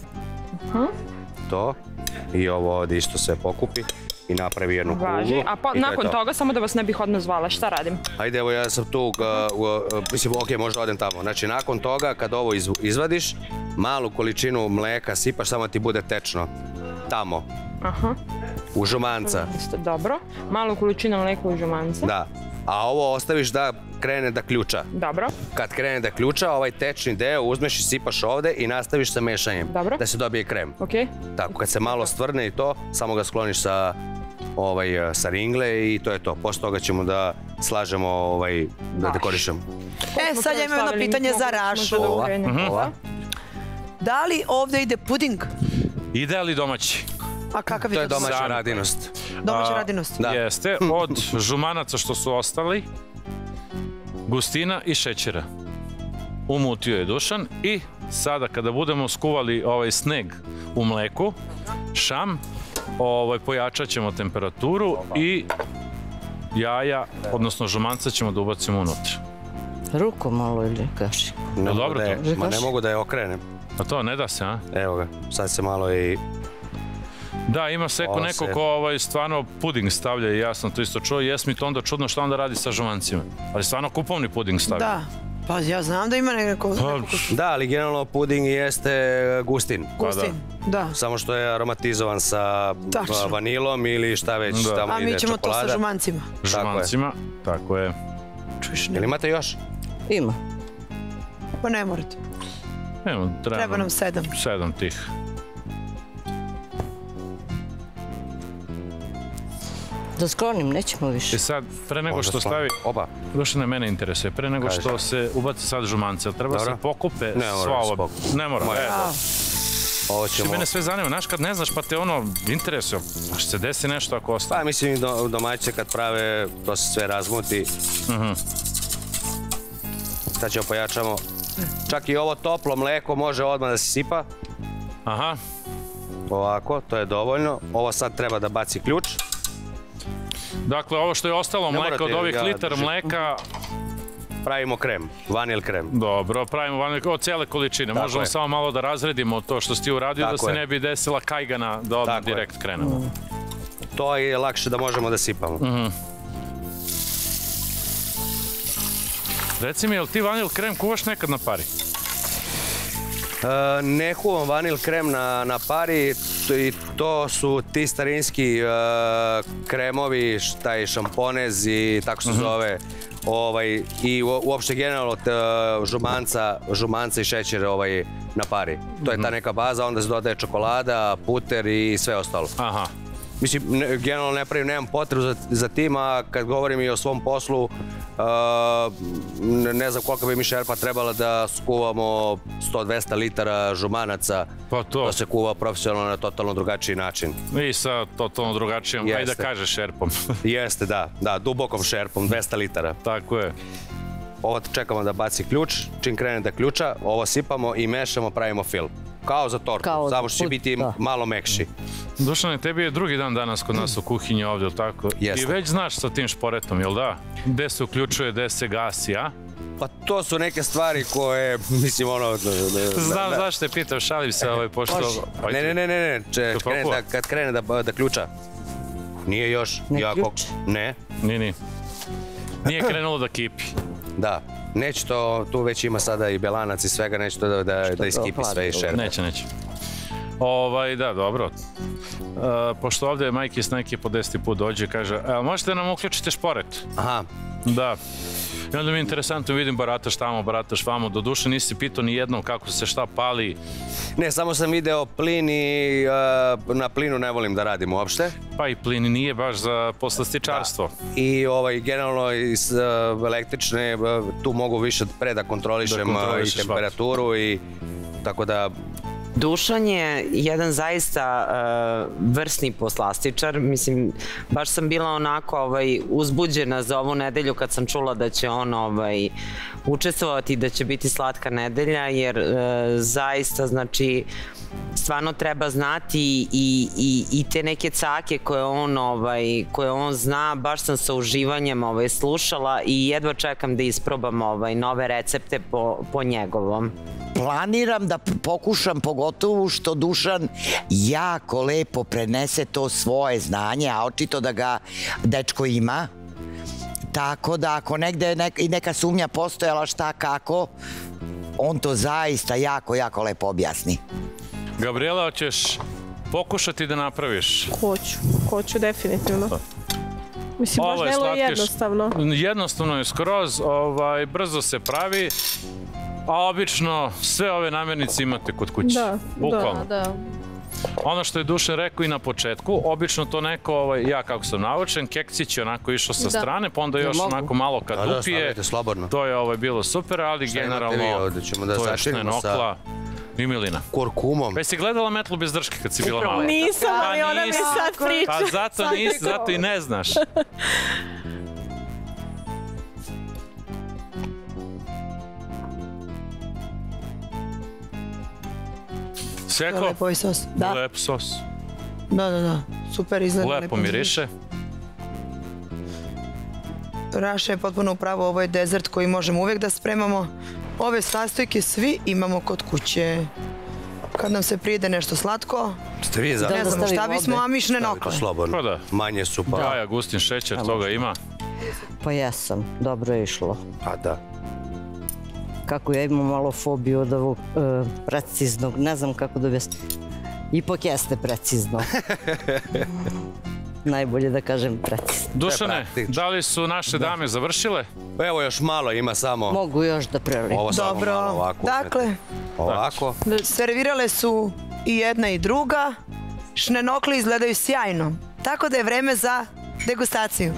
[SPEAKER 4] To. I ovo ovdje isto se pokupi i napravi jednu kuglu.
[SPEAKER 8] A nakon toga, samo da vas ne bih odmah zvala, šta radim?
[SPEAKER 4] Ajde, evo ja sam tu, mislim, ok, možda odem tamo. Znači, nakon toga, kad ovo izvadiš, malu količinu mleka sipaš, samo ti bude tečno. Tamo. U žumanca.
[SPEAKER 8] Dobro. Malu količinu mleka u žumanca.
[SPEAKER 4] Da. a ovo ostaviš da krene da ključa.
[SPEAKER 8] Dobro.
[SPEAKER 4] Kad krene da ključa, ovaj tečni deo uzmeš i sipaš ovde i nastaviš sa mešanjem.
[SPEAKER 8] Dobro.
[SPEAKER 4] Da se dobije krem.
[SPEAKER 8] Okej.
[SPEAKER 4] Tako, kad se malo stvrne i to, samo ga skloniš sa ringle i to je to. Posle toga ćemo da slažemo, da dekorišemo.
[SPEAKER 2] Sad ja imam jedno pitanje za Rašu. Da li ovde ide puding?
[SPEAKER 3] Ide, ali domaći.
[SPEAKER 2] A kakav je to?
[SPEAKER 4] To je domaća radinost.
[SPEAKER 2] Domaća radinost?
[SPEAKER 3] Jeste, od žumanaca što su ostali, gustina i šećera. Umutio je Dušan i sada kada budemo skuvali ovaj sneg u mleku, šam, pojačat ćemo temperaturu i jaja, odnosno žumanca ćemo da ubacimo unutra.
[SPEAKER 10] Ruku malo ili kaši.
[SPEAKER 4] Ne mogu da je okrenem.
[SPEAKER 3] A to ne da se, a?
[SPEAKER 4] Evo ga, sad se malo i...
[SPEAKER 3] Da, ima seko neko ko stvarno puding stavlja i ja sam to isto čuo. Jes mi to onda čudno što onda radi sa žumancima. Ali stvarno kupovni puding stavlja.
[SPEAKER 2] Da, pa ja znam da ima neko...
[SPEAKER 4] Da, ali generalno puding jeste gustin.
[SPEAKER 2] Gustin, da.
[SPEAKER 4] Samo što je aromatizovan sa vanilom ili šta već tamo ide čokolada.
[SPEAKER 2] A mi ćemo to sa žumancima.
[SPEAKER 3] Žumancima, tako je.
[SPEAKER 4] Jel imate još?
[SPEAKER 10] Ima.
[SPEAKER 2] Pa ne morate. Treba nam 7.
[SPEAKER 3] 7 tih.
[SPEAKER 10] Da sklonim, nećemo više.
[SPEAKER 3] I sad, pre nego što stavi... Dušane, mene interesuje. Pre nego što se ubaci sad žumance, treba se pokupe sva ova... Ne mora. Mene sve zanima. Znaš, kad ne znaš, pa te interesuje. Až se desi nešto ako ostane.
[SPEAKER 4] Pa mislim i domaće kad prave, to se sve razmuti. Sad ćemo pojačamo. Čak i ovo toplo mleko može odmah da se sipa.
[SPEAKER 3] Aha.
[SPEAKER 4] Ovako, to je dovoljno. Ovo sad treba da baci ključ.
[SPEAKER 3] Dakle, ovo što je ostalo mleka od ovih litra mleka...
[SPEAKER 4] Pravimo krem, vanil krem.
[SPEAKER 3] Dobro, pravimo vanil krem od cijele količine. Možemo samo malo da razredimo to što si ti uradio, da se ne bi desila kajgana da odmah direkt krenemo.
[SPEAKER 4] To je lakše da možemo da sipamo.
[SPEAKER 3] Reci mi, jel ti vanil krem kuvaš nekad na pari?
[SPEAKER 4] Ne kuvam vanil krem na pari i to su ti starinski kremovi, taj šamponez i tako se zove. I uopšte generalno žumanca i šećer na pari. To je ta neka baza, onda se dodaje čokolada, puter i sve ostalo.
[SPEAKER 3] Aha.
[SPEAKER 4] Mislim, generalno nemam potrebu za tim, a kad govorim i o svom poslu, ne znam koliko bi mi šerpa trebala da skuvamo 100-200 litara žumanaca.
[SPEAKER 3] Pa to.
[SPEAKER 4] To se kuva profesionalno na totalno drugačiji način.
[SPEAKER 3] I sa totalno drugačijom, ajde da kažeš šerpom.
[SPEAKER 4] Jeste, da, dubokom šerpom, 200 litara.
[SPEAKER 3] Tako je.
[SPEAKER 4] Ovo čekamo da baci ključ, čim krene da ključa, ovo sipamo i mešamo, pravimo fil. Kao za tortu, samo što će biti malo mekši.
[SPEAKER 3] Dušane, tebi je drugi dan danas kod nas u kuhinji ovdje, ili tako? I već znaš sa tim šporetom, jel da? Gde se uključuje, gde se gasi, a?
[SPEAKER 4] Pa to su neke stvari koje, mislim,
[SPEAKER 3] Znam zašto te pitam, šalim se pošto...
[SPEAKER 4] Ne, kad krene da ključa. Nije još.
[SPEAKER 10] Ne ključ?
[SPEAKER 4] Ne.
[SPEAKER 3] Nije krenulo da kipi.
[SPEAKER 4] Da. Neće to, tu već ima sada i belanac i svega, neće to da iskipi sve i šerpe.
[SPEAKER 3] Neće. Da, dobro. Pošto ovdje majke s neki po 10. put dođe i kaže, možete nam uključiti šporet?
[SPEAKER 4] Aha.
[SPEAKER 3] Da. I onda mi je interesantno, vidim barataš tamo, barataš vamo, do duše nisi pitao ni jednom kako se šta pali.
[SPEAKER 4] Ne, samo sam video plin i na plinu ne volim da radim uopšte.
[SPEAKER 3] Pa i plin nije baš za poslastičarstvo.
[SPEAKER 4] I generalno iz električne tu mogu više pre da kontrolišem i temperaturu i tako da...
[SPEAKER 12] Dušan je jedan zaista vrsni poslastičar, mislim, baš sam bila onako uzbuđena za ovu nedelju kad sam čula da će on učestvovati i da će biti slatka nedelja, jer zaista, znači, stvarno treba znati i te neke cake koje on zna, baš sam sa uživanjem slušala i jedva čekam da isprobam nove recepte po njegovom.
[SPEAKER 11] Planiram da pokušam, pogotovo što Dušan jako lepo prenese to svoje znanje, a očito da ga dečko ima. Tako da ako negde i neka sumnja postojala šta kako, on to zaista jako, jako lepo objasni.
[SPEAKER 3] Gabriela, hoćeš pokušati da napraviš?
[SPEAKER 7] Hoću definitivno. Mislim, baš delo je jednostavno.
[SPEAKER 3] Jednostavno je skroz, brzo se pravi, a obično sve ove namirnice imate kod kuće. Bukvalno. Ono što je Dušan rekao i na početku, obično to neko, ja kako sam naučen, keksić je onako išao sa strane, pa onda još onako malo kad upije. To je bilo super, ali generalno to je šnenokla i milina.
[SPEAKER 4] Kurkumom.
[SPEAKER 3] Pa jesi gledala Metlu bez drške kad si bila mala?
[SPEAKER 7] Nisam, ali ona mi sad priča.
[SPEAKER 3] Pa zato nisi, zato i ne znaš. Sjeko?
[SPEAKER 2] Lepo je sos.
[SPEAKER 3] Lep sos.
[SPEAKER 2] Da. Super izgleda.
[SPEAKER 3] Lepo miriše.
[SPEAKER 2] Raša je potpuno upravo, ovo je dezert koji možemo uvijek da spremamo. Ove sastojke svi imamo kod kuće. Kad nam se prijede nešto slatko, ne znamo šta bismo, a mi šnenokle.
[SPEAKER 4] Slobodno. Manje su pa.
[SPEAKER 3] Jaja, gustin šećer, toga ima.
[SPEAKER 10] Pa jesam, dobro je išlo.
[SPEAKER 4] A da.
[SPEAKER 10] Kako ja imam malo fobiju od ovog preciznog, ne znam kako da objasnim. Ipak jeste precizno. Najbolje da kažem precizno.
[SPEAKER 3] Dušane, da li su naše dame završile?
[SPEAKER 4] Evo još malo, ima samo...
[SPEAKER 10] Mogu još da prelim.
[SPEAKER 2] Dobro, dakle,
[SPEAKER 4] ovako.
[SPEAKER 2] Servirale su i jedna i druga. Šnenokli izgledaju sjajno. Tako da je vreme za degustaciju.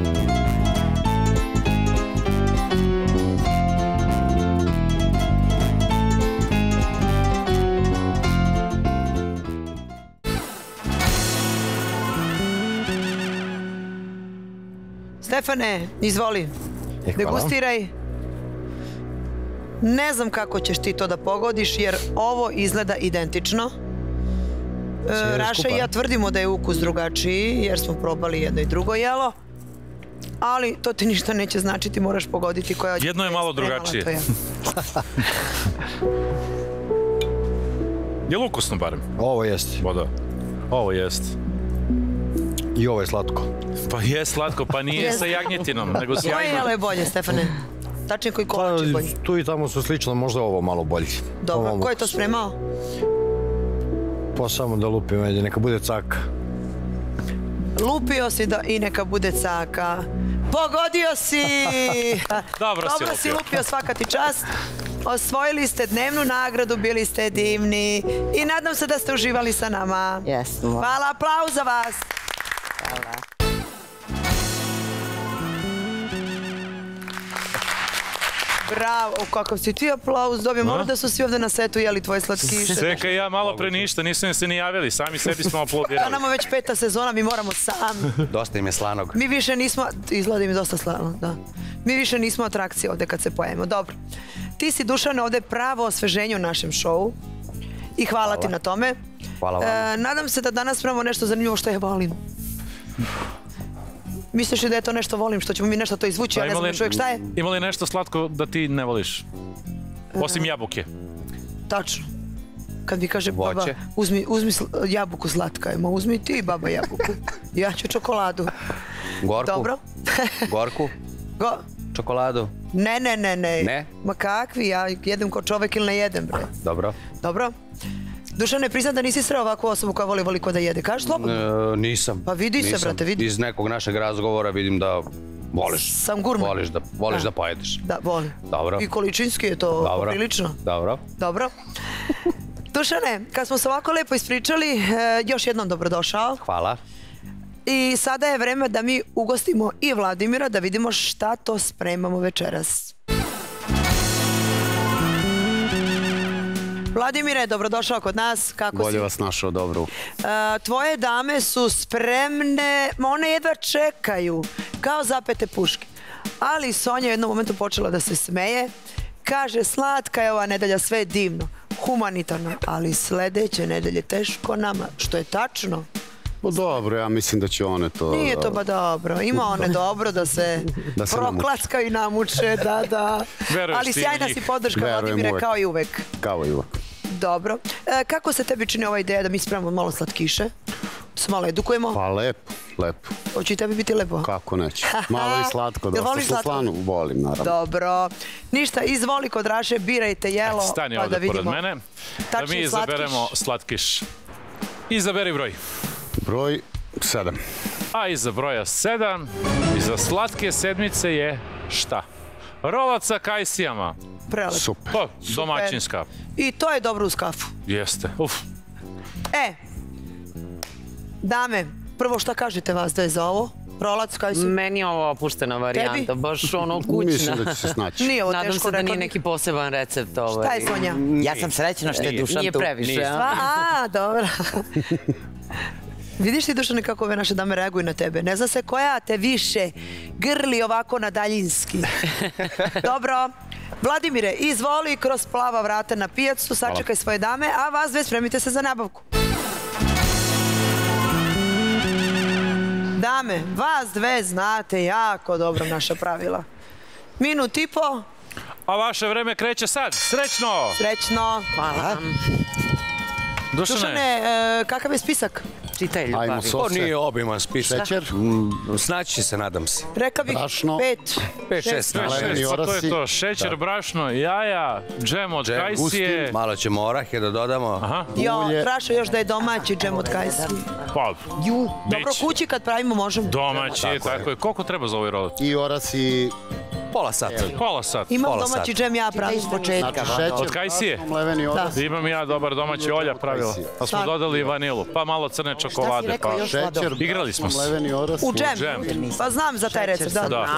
[SPEAKER 2] Stefane, izvoli, degustiraj. Ne znam kako ćeš ti to da pogodiš, jer ovo izgleda identično. Raša i ja tvrdimo da je ukus drugačiji, jer smo probali jedno i drugo jelo. Ali to ti ništa neće značiti, moraš pogoditi koja je...
[SPEAKER 3] Jedno je malo drugačije. Je li ukusno barem?
[SPEAKER 9] Ovo jest.
[SPEAKER 3] Ovo jest.
[SPEAKER 9] I ovo je slatko.
[SPEAKER 3] Pa je slatko, pa nije sa jagnjetinom, nego s jajnom.
[SPEAKER 2] Koje jelo je bolje, Stefane? Tačnije koji kolač je bolji?
[SPEAKER 9] Tu i tamo su slično, možda ovo malo bolji.
[SPEAKER 2] Dobro, ko je to spremao?
[SPEAKER 9] Pa samo da lupim, neka bude caka.
[SPEAKER 2] Lupio si i neka bude caka. Pogodio si!
[SPEAKER 3] Dobro
[SPEAKER 2] si lupio, svaka ti čast. Osvojili ste dnevnu nagradu, bili ste divni i nadam se da ste uživali sa nama. Hvala, aplauz za vas!
[SPEAKER 10] Hvala.
[SPEAKER 2] Bravo, kakav si ti aplauz dobio, mora da su svi ovdje na setu jeli tvoje slatkiše.
[SPEAKER 3] Sveka i ja malo pre ništa, nisu im se ni javili, sami sebi smo aplaudirali.
[SPEAKER 2] To nama već 5. sezona, mi moramo sami.
[SPEAKER 4] Dosta im je slanog.
[SPEAKER 2] Mi više nismo, izgleda im dosta slanog, da. Mi više nismo atrakcije ovdje kad se pojavimo, dobro. Ti si, Dušane, ovdje pravo osveženje u našem šovu i hvala ti na tome.
[SPEAKER 4] Hvala vam.
[SPEAKER 2] Nadam se da danas spremamo nešto zanimljivo što ja volim. Misliš li da je to nešto volim, što ćemo mi nešto to izvući, ja ne znam još uvijek šta je?
[SPEAKER 3] Ima li nešto slatko da ti ne voliš? Osim jabuke.
[SPEAKER 2] Tačno. Kad mi kaže baba, uzmi jabuku slatka, uzmi ti baba jabuku. Ja ću čokoladu.
[SPEAKER 4] Gorku?
[SPEAKER 2] Dobro.
[SPEAKER 4] Gorku? Čokoladu?
[SPEAKER 2] Ne.
[SPEAKER 4] Ne?
[SPEAKER 2] Ma kakvi, ja jedem ko čovek ili ne jedem, bre.
[SPEAKER 4] Dobro.
[SPEAKER 2] Dobro. Dušan, ne priznam da nisi sreo ovakvu osobu koja voli ko da jede. Kaži slobodno.
[SPEAKER 4] Nisam.
[SPEAKER 2] Pa vidi se, brate, vidi.
[SPEAKER 4] Iz nekog našeg razgovora vidim da voliš.
[SPEAKER 2] Sam gurman.
[SPEAKER 4] Voliš da pojedeš.
[SPEAKER 2] Da, volim.
[SPEAKER 4] Dobro.
[SPEAKER 2] I količinski je to poprilično. Dobro. Dušane, kad smo se ovako lepo ispričali, još jednom dobrodošao.
[SPEAKER 4] Hvala.
[SPEAKER 2] I sada je vreme da mi ugostimo i Vladimira da vidimo šta to spremamo večeras. Vladimire, dobrodošao kod nas. Kako si?
[SPEAKER 13] Bolje vas našao, dobro.
[SPEAKER 2] Tvoje dame su spremne, one jedva čekaju, kao zapete puške. Ali Sonja u jednom momentu počela da se smeje. Kaže, slatka je ova nedelja, sve je divno, humanitarno, ali sledeće nedelje teško nama, što je tačno.
[SPEAKER 13] Dobro, ja mislim da će one to...
[SPEAKER 2] Nije to ba dobro, ima one dobro da se proklackaju i namuče, da. Ali sjajna si podrška, Vladimire, kao i uvek.
[SPEAKER 13] Kao i uvek.
[SPEAKER 2] Dobro. Kako se tebi čini ova ideja da mi spremamo malo slatkiše? Da se malo edukujemo?
[SPEAKER 13] Pa lepo.
[SPEAKER 2] Hoće i tebi biti lepo?
[SPEAKER 13] Kako neće. Malo i slatko, dosta što slanu volim, naravno.
[SPEAKER 2] Dobro. Ništa, izvoli kod Raše, birajte jelo,
[SPEAKER 3] stani
[SPEAKER 2] pa da vidimo.
[SPEAKER 3] Stani ovdje pored mene, da mi izaberemo slatkiš. Izaberi broj.
[SPEAKER 13] Broj 7.
[SPEAKER 3] A iza broja 7, iza slatke sedmice je šta? Rolat sa kajsijama.
[SPEAKER 2] Prelepo.
[SPEAKER 3] Super. Domaćinska.
[SPEAKER 2] I to je dobro uz kafu.
[SPEAKER 3] Jeste.
[SPEAKER 2] Dame, prvo šta kažete vas da je za ovo? Rolac, kaj si?
[SPEAKER 12] Meni je ovo opuštena varijanta, baš ono kućna.
[SPEAKER 13] Mislim da će se snaći.
[SPEAKER 2] Nije ovo
[SPEAKER 12] Nadam
[SPEAKER 2] teško,
[SPEAKER 12] se da
[SPEAKER 2] rekla
[SPEAKER 12] nije
[SPEAKER 2] bih.
[SPEAKER 12] neki poseban recept.
[SPEAKER 2] Šta je, Sonja?
[SPEAKER 11] Ja sam srećna što je Dušan tu.
[SPEAKER 12] Nije previše.
[SPEAKER 2] Dobro. Vidiš ti, Dušane, kako ove naše dame reaguju na tebe? Ne zna se koja te više grli ovako na daljinski. Dobro. Vladimire, izvoli kroz plava vrata na pijacu, sačekaj svoje dame, a vas dve spremite se za nabavku. Dame, vas dve znate jako dobro naša pravila. Minut i po.
[SPEAKER 3] A vaše vreme kreće sad. Srećno!
[SPEAKER 2] Srećno.
[SPEAKER 12] Hvala.
[SPEAKER 2] Dušane, kakav je spisak?
[SPEAKER 12] Čitaj, ljubavi.
[SPEAKER 4] To nije obiman spisak.
[SPEAKER 13] Šećer?
[SPEAKER 4] Snaći će se, nadam se.
[SPEAKER 2] Rekla bih 5,
[SPEAKER 4] 6.
[SPEAKER 3] Pa to je to. Šećer, brašno, jaja, džem od kajsije.
[SPEAKER 4] Malo ćemo orahe da dodamo.
[SPEAKER 2] Jo, Rašo, još da je domaći džem od kajsije.
[SPEAKER 3] Pa,
[SPEAKER 2] Dobro, kući kad pravimo možemo.
[SPEAKER 3] domaći, tako je. Koliko treba za ovaj rolat?
[SPEAKER 13] I orasi...
[SPEAKER 4] Pola sata.
[SPEAKER 3] Pola sata.
[SPEAKER 2] Imam domaći džem, ja pravim iz početka.
[SPEAKER 3] Od kajsije? Imam ja dobar domaći olja pravila. Pa smo dodali i vanilu. Pa malo crne čokolade. Igrali smo se.
[SPEAKER 2] U džem? Pa znam za taj recept.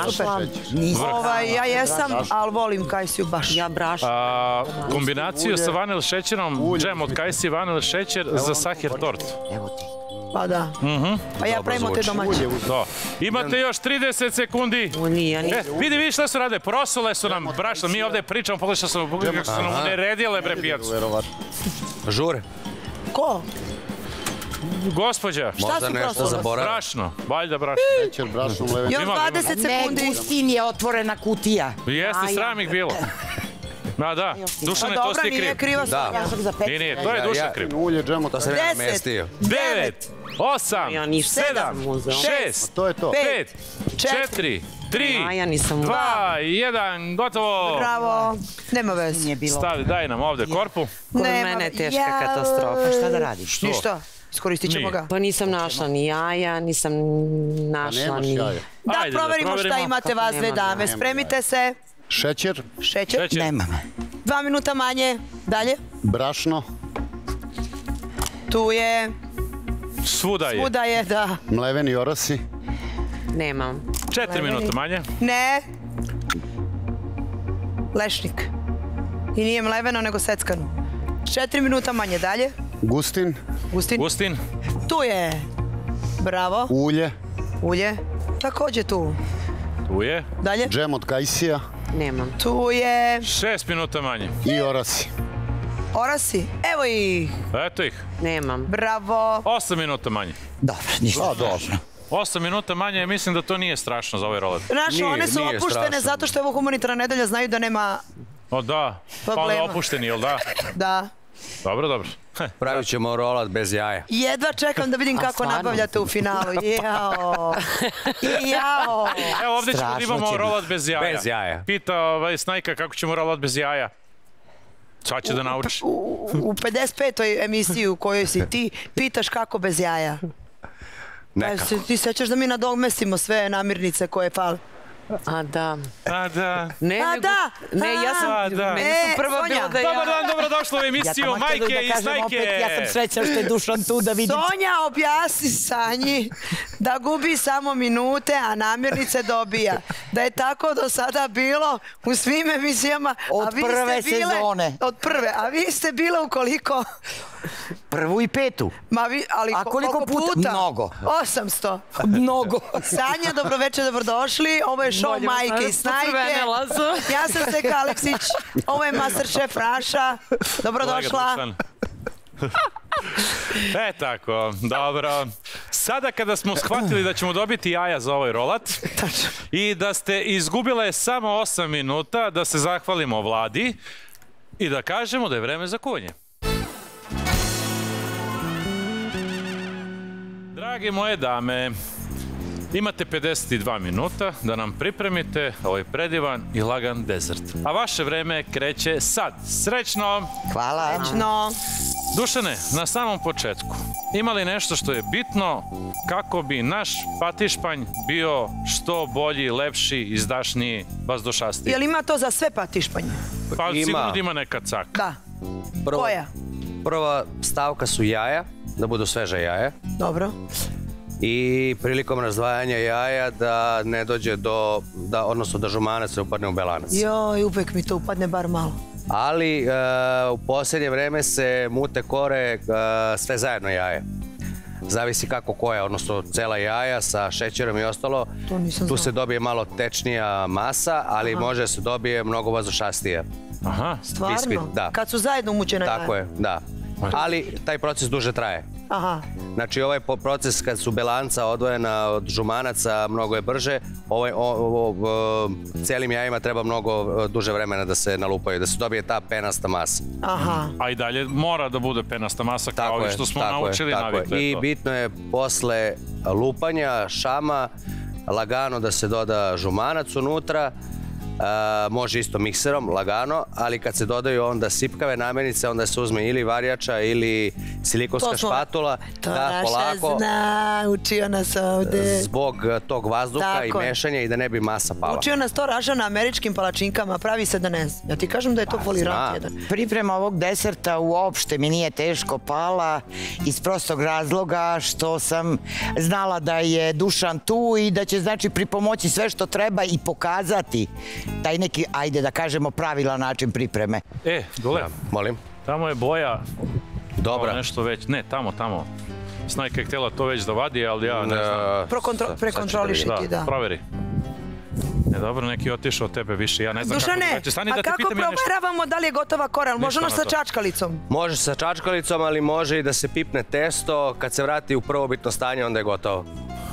[SPEAKER 2] Ja jesam, ali volim kajsiju baš.
[SPEAKER 12] Ja brašno.
[SPEAKER 3] Kombinaciju sa vanil šećerom, džem od kajsije, vanil šećer za sahir tort.
[SPEAKER 2] Pa da. Pa ja pravim od te domaće.
[SPEAKER 3] Imate još 30 sekundi. Vidi šta su rade. Prosule su nam brašno. Mi ovdje pričamo, pogledaj što su nam uneredile bre pijacu.
[SPEAKER 4] Žure.
[SPEAKER 2] Ko?
[SPEAKER 3] Gospođa.
[SPEAKER 4] Možda nešto zaboravim.
[SPEAKER 3] Brašno. Valjda brašno.
[SPEAKER 13] Šećer, brašno, mleveni.
[SPEAKER 2] Još 20 sekundi.
[SPEAKER 11] Ne, Gustin je otvorena kutija.
[SPEAKER 3] Jeste, sram ih bilo. Ma da, Dušan je to kriv.
[SPEAKER 2] Nije kriva Sonja.
[SPEAKER 3] Nije, to je Dušan kriv.
[SPEAKER 13] Ulje, džemo, to se
[SPEAKER 4] ne namestio.
[SPEAKER 3] 9, 8, 7, 6, 5, 4, 3, 2, 1, gotovo.
[SPEAKER 2] Bravo. Nema veze.
[SPEAKER 3] Stavi, daj nam ovdje korpu.
[SPEAKER 12] Kod mene je teška katastrofa.
[SPEAKER 11] Šta da radiš?
[SPEAKER 2] Ništa. Iskoristit ćemo ga.
[SPEAKER 12] Pa nisam našla ni jaja, nisam našla ni...
[SPEAKER 2] Da, proverimo šta imate vas dve dame. Spremite se.
[SPEAKER 13] Šećer?
[SPEAKER 2] Šećer?
[SPEAKER 11] Nemam.
[SPEAKER 2] 2 minuta manje. Dalje?
[SPEAKER 13] Brašno?
[SPEAKER 2] Tu je...
[SPEAKER 3] Svuda je.
[SPEAKER 2] Svuda je, da.
[SPEAKER 13] Mleveni orasi?
[SPEAKER 12] Nemam.
[SPEAKER 3] 4 minuta manje.
[SPEAKER 2] Ne. Lešnik. I nije mleveno, nego seckano. 4 minuta manje. Dalje?
[SPEAKER 13] Gustin?
[SPEAKER 3] Gustin?
[SPEAKER 2] Tu je. Bravo.
[SPEAKER 13] Ulje?
[SPEAKER 2] Ulje. Također tu.
[SPEAKER 3] Tu je.
[SPEAKER 2] Dalje?
[SPEAKER 13] Džem od kajsija?
[SPEAKER 12] Nemam.
[SPEAKER 2] Tu je...
[SPEAKER 3] 6 minuta manje.
[SPEAKER 13] I orasi?
[SPEAKER 2] Orasi. Evo ih.
[SPEAKER 3] Eto ih.
[SPEAKER 12] Nemam.
[SPEAKER 2] Bravo.
[SPEAKER 3] 8 minuta manje.
[SPEAKER 11] Dobro, ništa.
[SPEAKER 13] Dobro.
[SPEAKER 3] 8 minuta manje, mislim da to nije strašno za ovaj rolet.
[SPEAKER 2] Znaš, one su opuštene zato što je ovo humanitarna nedelja, znaju da nema...
[SPEAKER 3] O da, pa onda opušteni, jel da?
[SPEAKER 2] Da.
[SPEAKER 3] Dobro, dobro.
[SPEAKER 4] Pravit ćemo rolat bez jaja.
[SPEAKER 2] Jedva čekam da vidim kako nabavljate u finalu. Jao.
[SPEAKER 3] Evo ovdje ćemo da imamo rolat bez jaja.
[SPEAKER 4] Bez jaja.
[SPEAKER 3] Pita Snajka kako ćemo rolat bez jaja. Sad će da nauči.
[SPEAKER 2] U 55. emisiji u kojoj si ti, pitaš kako bez jaja.
[SPEAKER 4] Nekako.
[SPEAKER 2] Ti sećaš da mi nadomestimo sve namirnice koje fale?
[SPEAKER 12] A da.
[SPEAKER 3] A da.
[SPEAKER 12] Ne, ja sam prva bila da ja...
[SPEAKER 3] Dobar dan, dobrodošli u emisiju Majke i Snajke.
[SPEAKER 11] Ja sam srećna što je Dušan tu da vidim.
[SPEAKER 2] Sonja, objasni Sanji da gubi samo minute, a namirnice dobija. Da je tako do sada bilo u svim emisijama.
[SPEAKER 11] Od prve sezone.
[SPEAKER 2] Od prve, a vi ste bile u koliko?
[SPEAKER 11] Prvu i petu.
[SPEAKER 2] A koliko puta?
[SPEAKER 11] Mnogo.
[SPEAKER 2] 800.
[SPEAKER 11] Mnogo.
[SPEAKER 2] Sanja, dobroveče, dobrodošli. Ovo je show Majke i Snajke. Ja sam Seka Aleksić. Ovo je Masterchef Raša. Dobrodošla.
[SPEAKER 3] Tako, dobro. Sada kada smo shvatili da ćemo dobiti jaja za ovaj rolat i da ste izgubile samo 8 minuta, da se zahvalimo Vladi i da kažemo da je vreme za kuvanje. Dragi moje dame, imate 52 minuta da nam pripremite ovaj predivan i lagan dezert. A vaše vreme kreće sad. Srećno!
[SPEAKER 11] Hvala.
[SPEAKER 2] Srećno!
[SPEAKER 3] Dušane, na samom početku, ima li nešto što je bitno kako bi naš patišpanj bio što bolji, lepši, izdašniji, vazdušastiji?
[SPEAKER 2] Jel ima to za sve patišpanje?
[SPEAKER 3] Pa sigurno ima neka cak.
[SPEAKER 2] Da. Koja?
[SPEAKER 4] Prva stavka su jaja, da budu sveža jaja.
[SPEAKER 2] Dobro.
[SPEAKER 4] I prilikom razdvajanja jaja da ne dođe odnosno da žumanac ne upadne u belanac.
[SPEAKER 2] Joj, uvek mi to upadne bar malo.
[SPEAKER 4] Ali u posljednje vreme se mute kore sve zajedno jaje. Zavisi kako koja, odnosno cela jaja sa šećerom i ostalo. Tu se dobije malo tečnija masa, ali može se dobije mnogo vazdušastija.
[SPEAKER 3] Aha.
[SPEAKER 2] Stvarno? Kad su zajedno umućena jaja?
[SPEAKER 4] Tako je, da. Ali taj proces duže traje.
[SPEAKER 2] Aha.
[SPEAKER 4] Znači ovaj proces kad su belanca odvojena od žumanaca mnogo je brže, celim jajima treba mnogo duže vremena da se nalupaju, da se dobije ta penasta masa.
[SPEAKER 2] Aha.
[SPEAKER 3] A i dalje mora da bude penasta masa kao i što smo naučili navikli.
[SPEAKER 4] I bitno je posle lupanja šama lagano da se doda žumanac unutra, može isto mikserom, lagano, ali kad se dodaju onda sipkave namirnice, onda se uzme ili varjača ili silikonska špatula.
[SPEAKER 2] To naša zna, učio nas ovde.
[SPEAKER 4] Zbog tog vazduha i mešanja i da ne bi masa pala.
[SPEAKER 2] Učio nas to Raša na američkim palačinkama, pravi se da ne zna. Ja ti kažem da je to folirant jedan.
[SPEAKER 11] Priprema ovog deserta uopšte mi nije teško pala iz prostog razloga što sam znala da je Dušan tu i da će znači pripomoći sve što treba i pokazati taj neki, ajde da kažemo, pravilan način pripreme.
[SPEAKER 3] Dule,
[SPEAKER 4] molim.
[SPEAKER 3] Tamo je boja.
[SPEAKER 4] Dobra.
[SPEAKER 3] Nešto već, ne, tamo. Snajka je htjela to već da vadi, ali ja ne znam.
[SPEAKER 2] Prekontroliši ti, da.
[SPEAKER 3] Proveri. Dobro, neki je otišao od tebe više, ja ne znam kako...
[SPEAKER 2] Dušane, a kako proveravamo da li je gotova kora? Može ono sa čačkalicom?
[SPEAKER 4] Može sa čačkalicom, ali može i da se pipne testo. Kad se vrati u prvobitno stanje, onda je gotovo.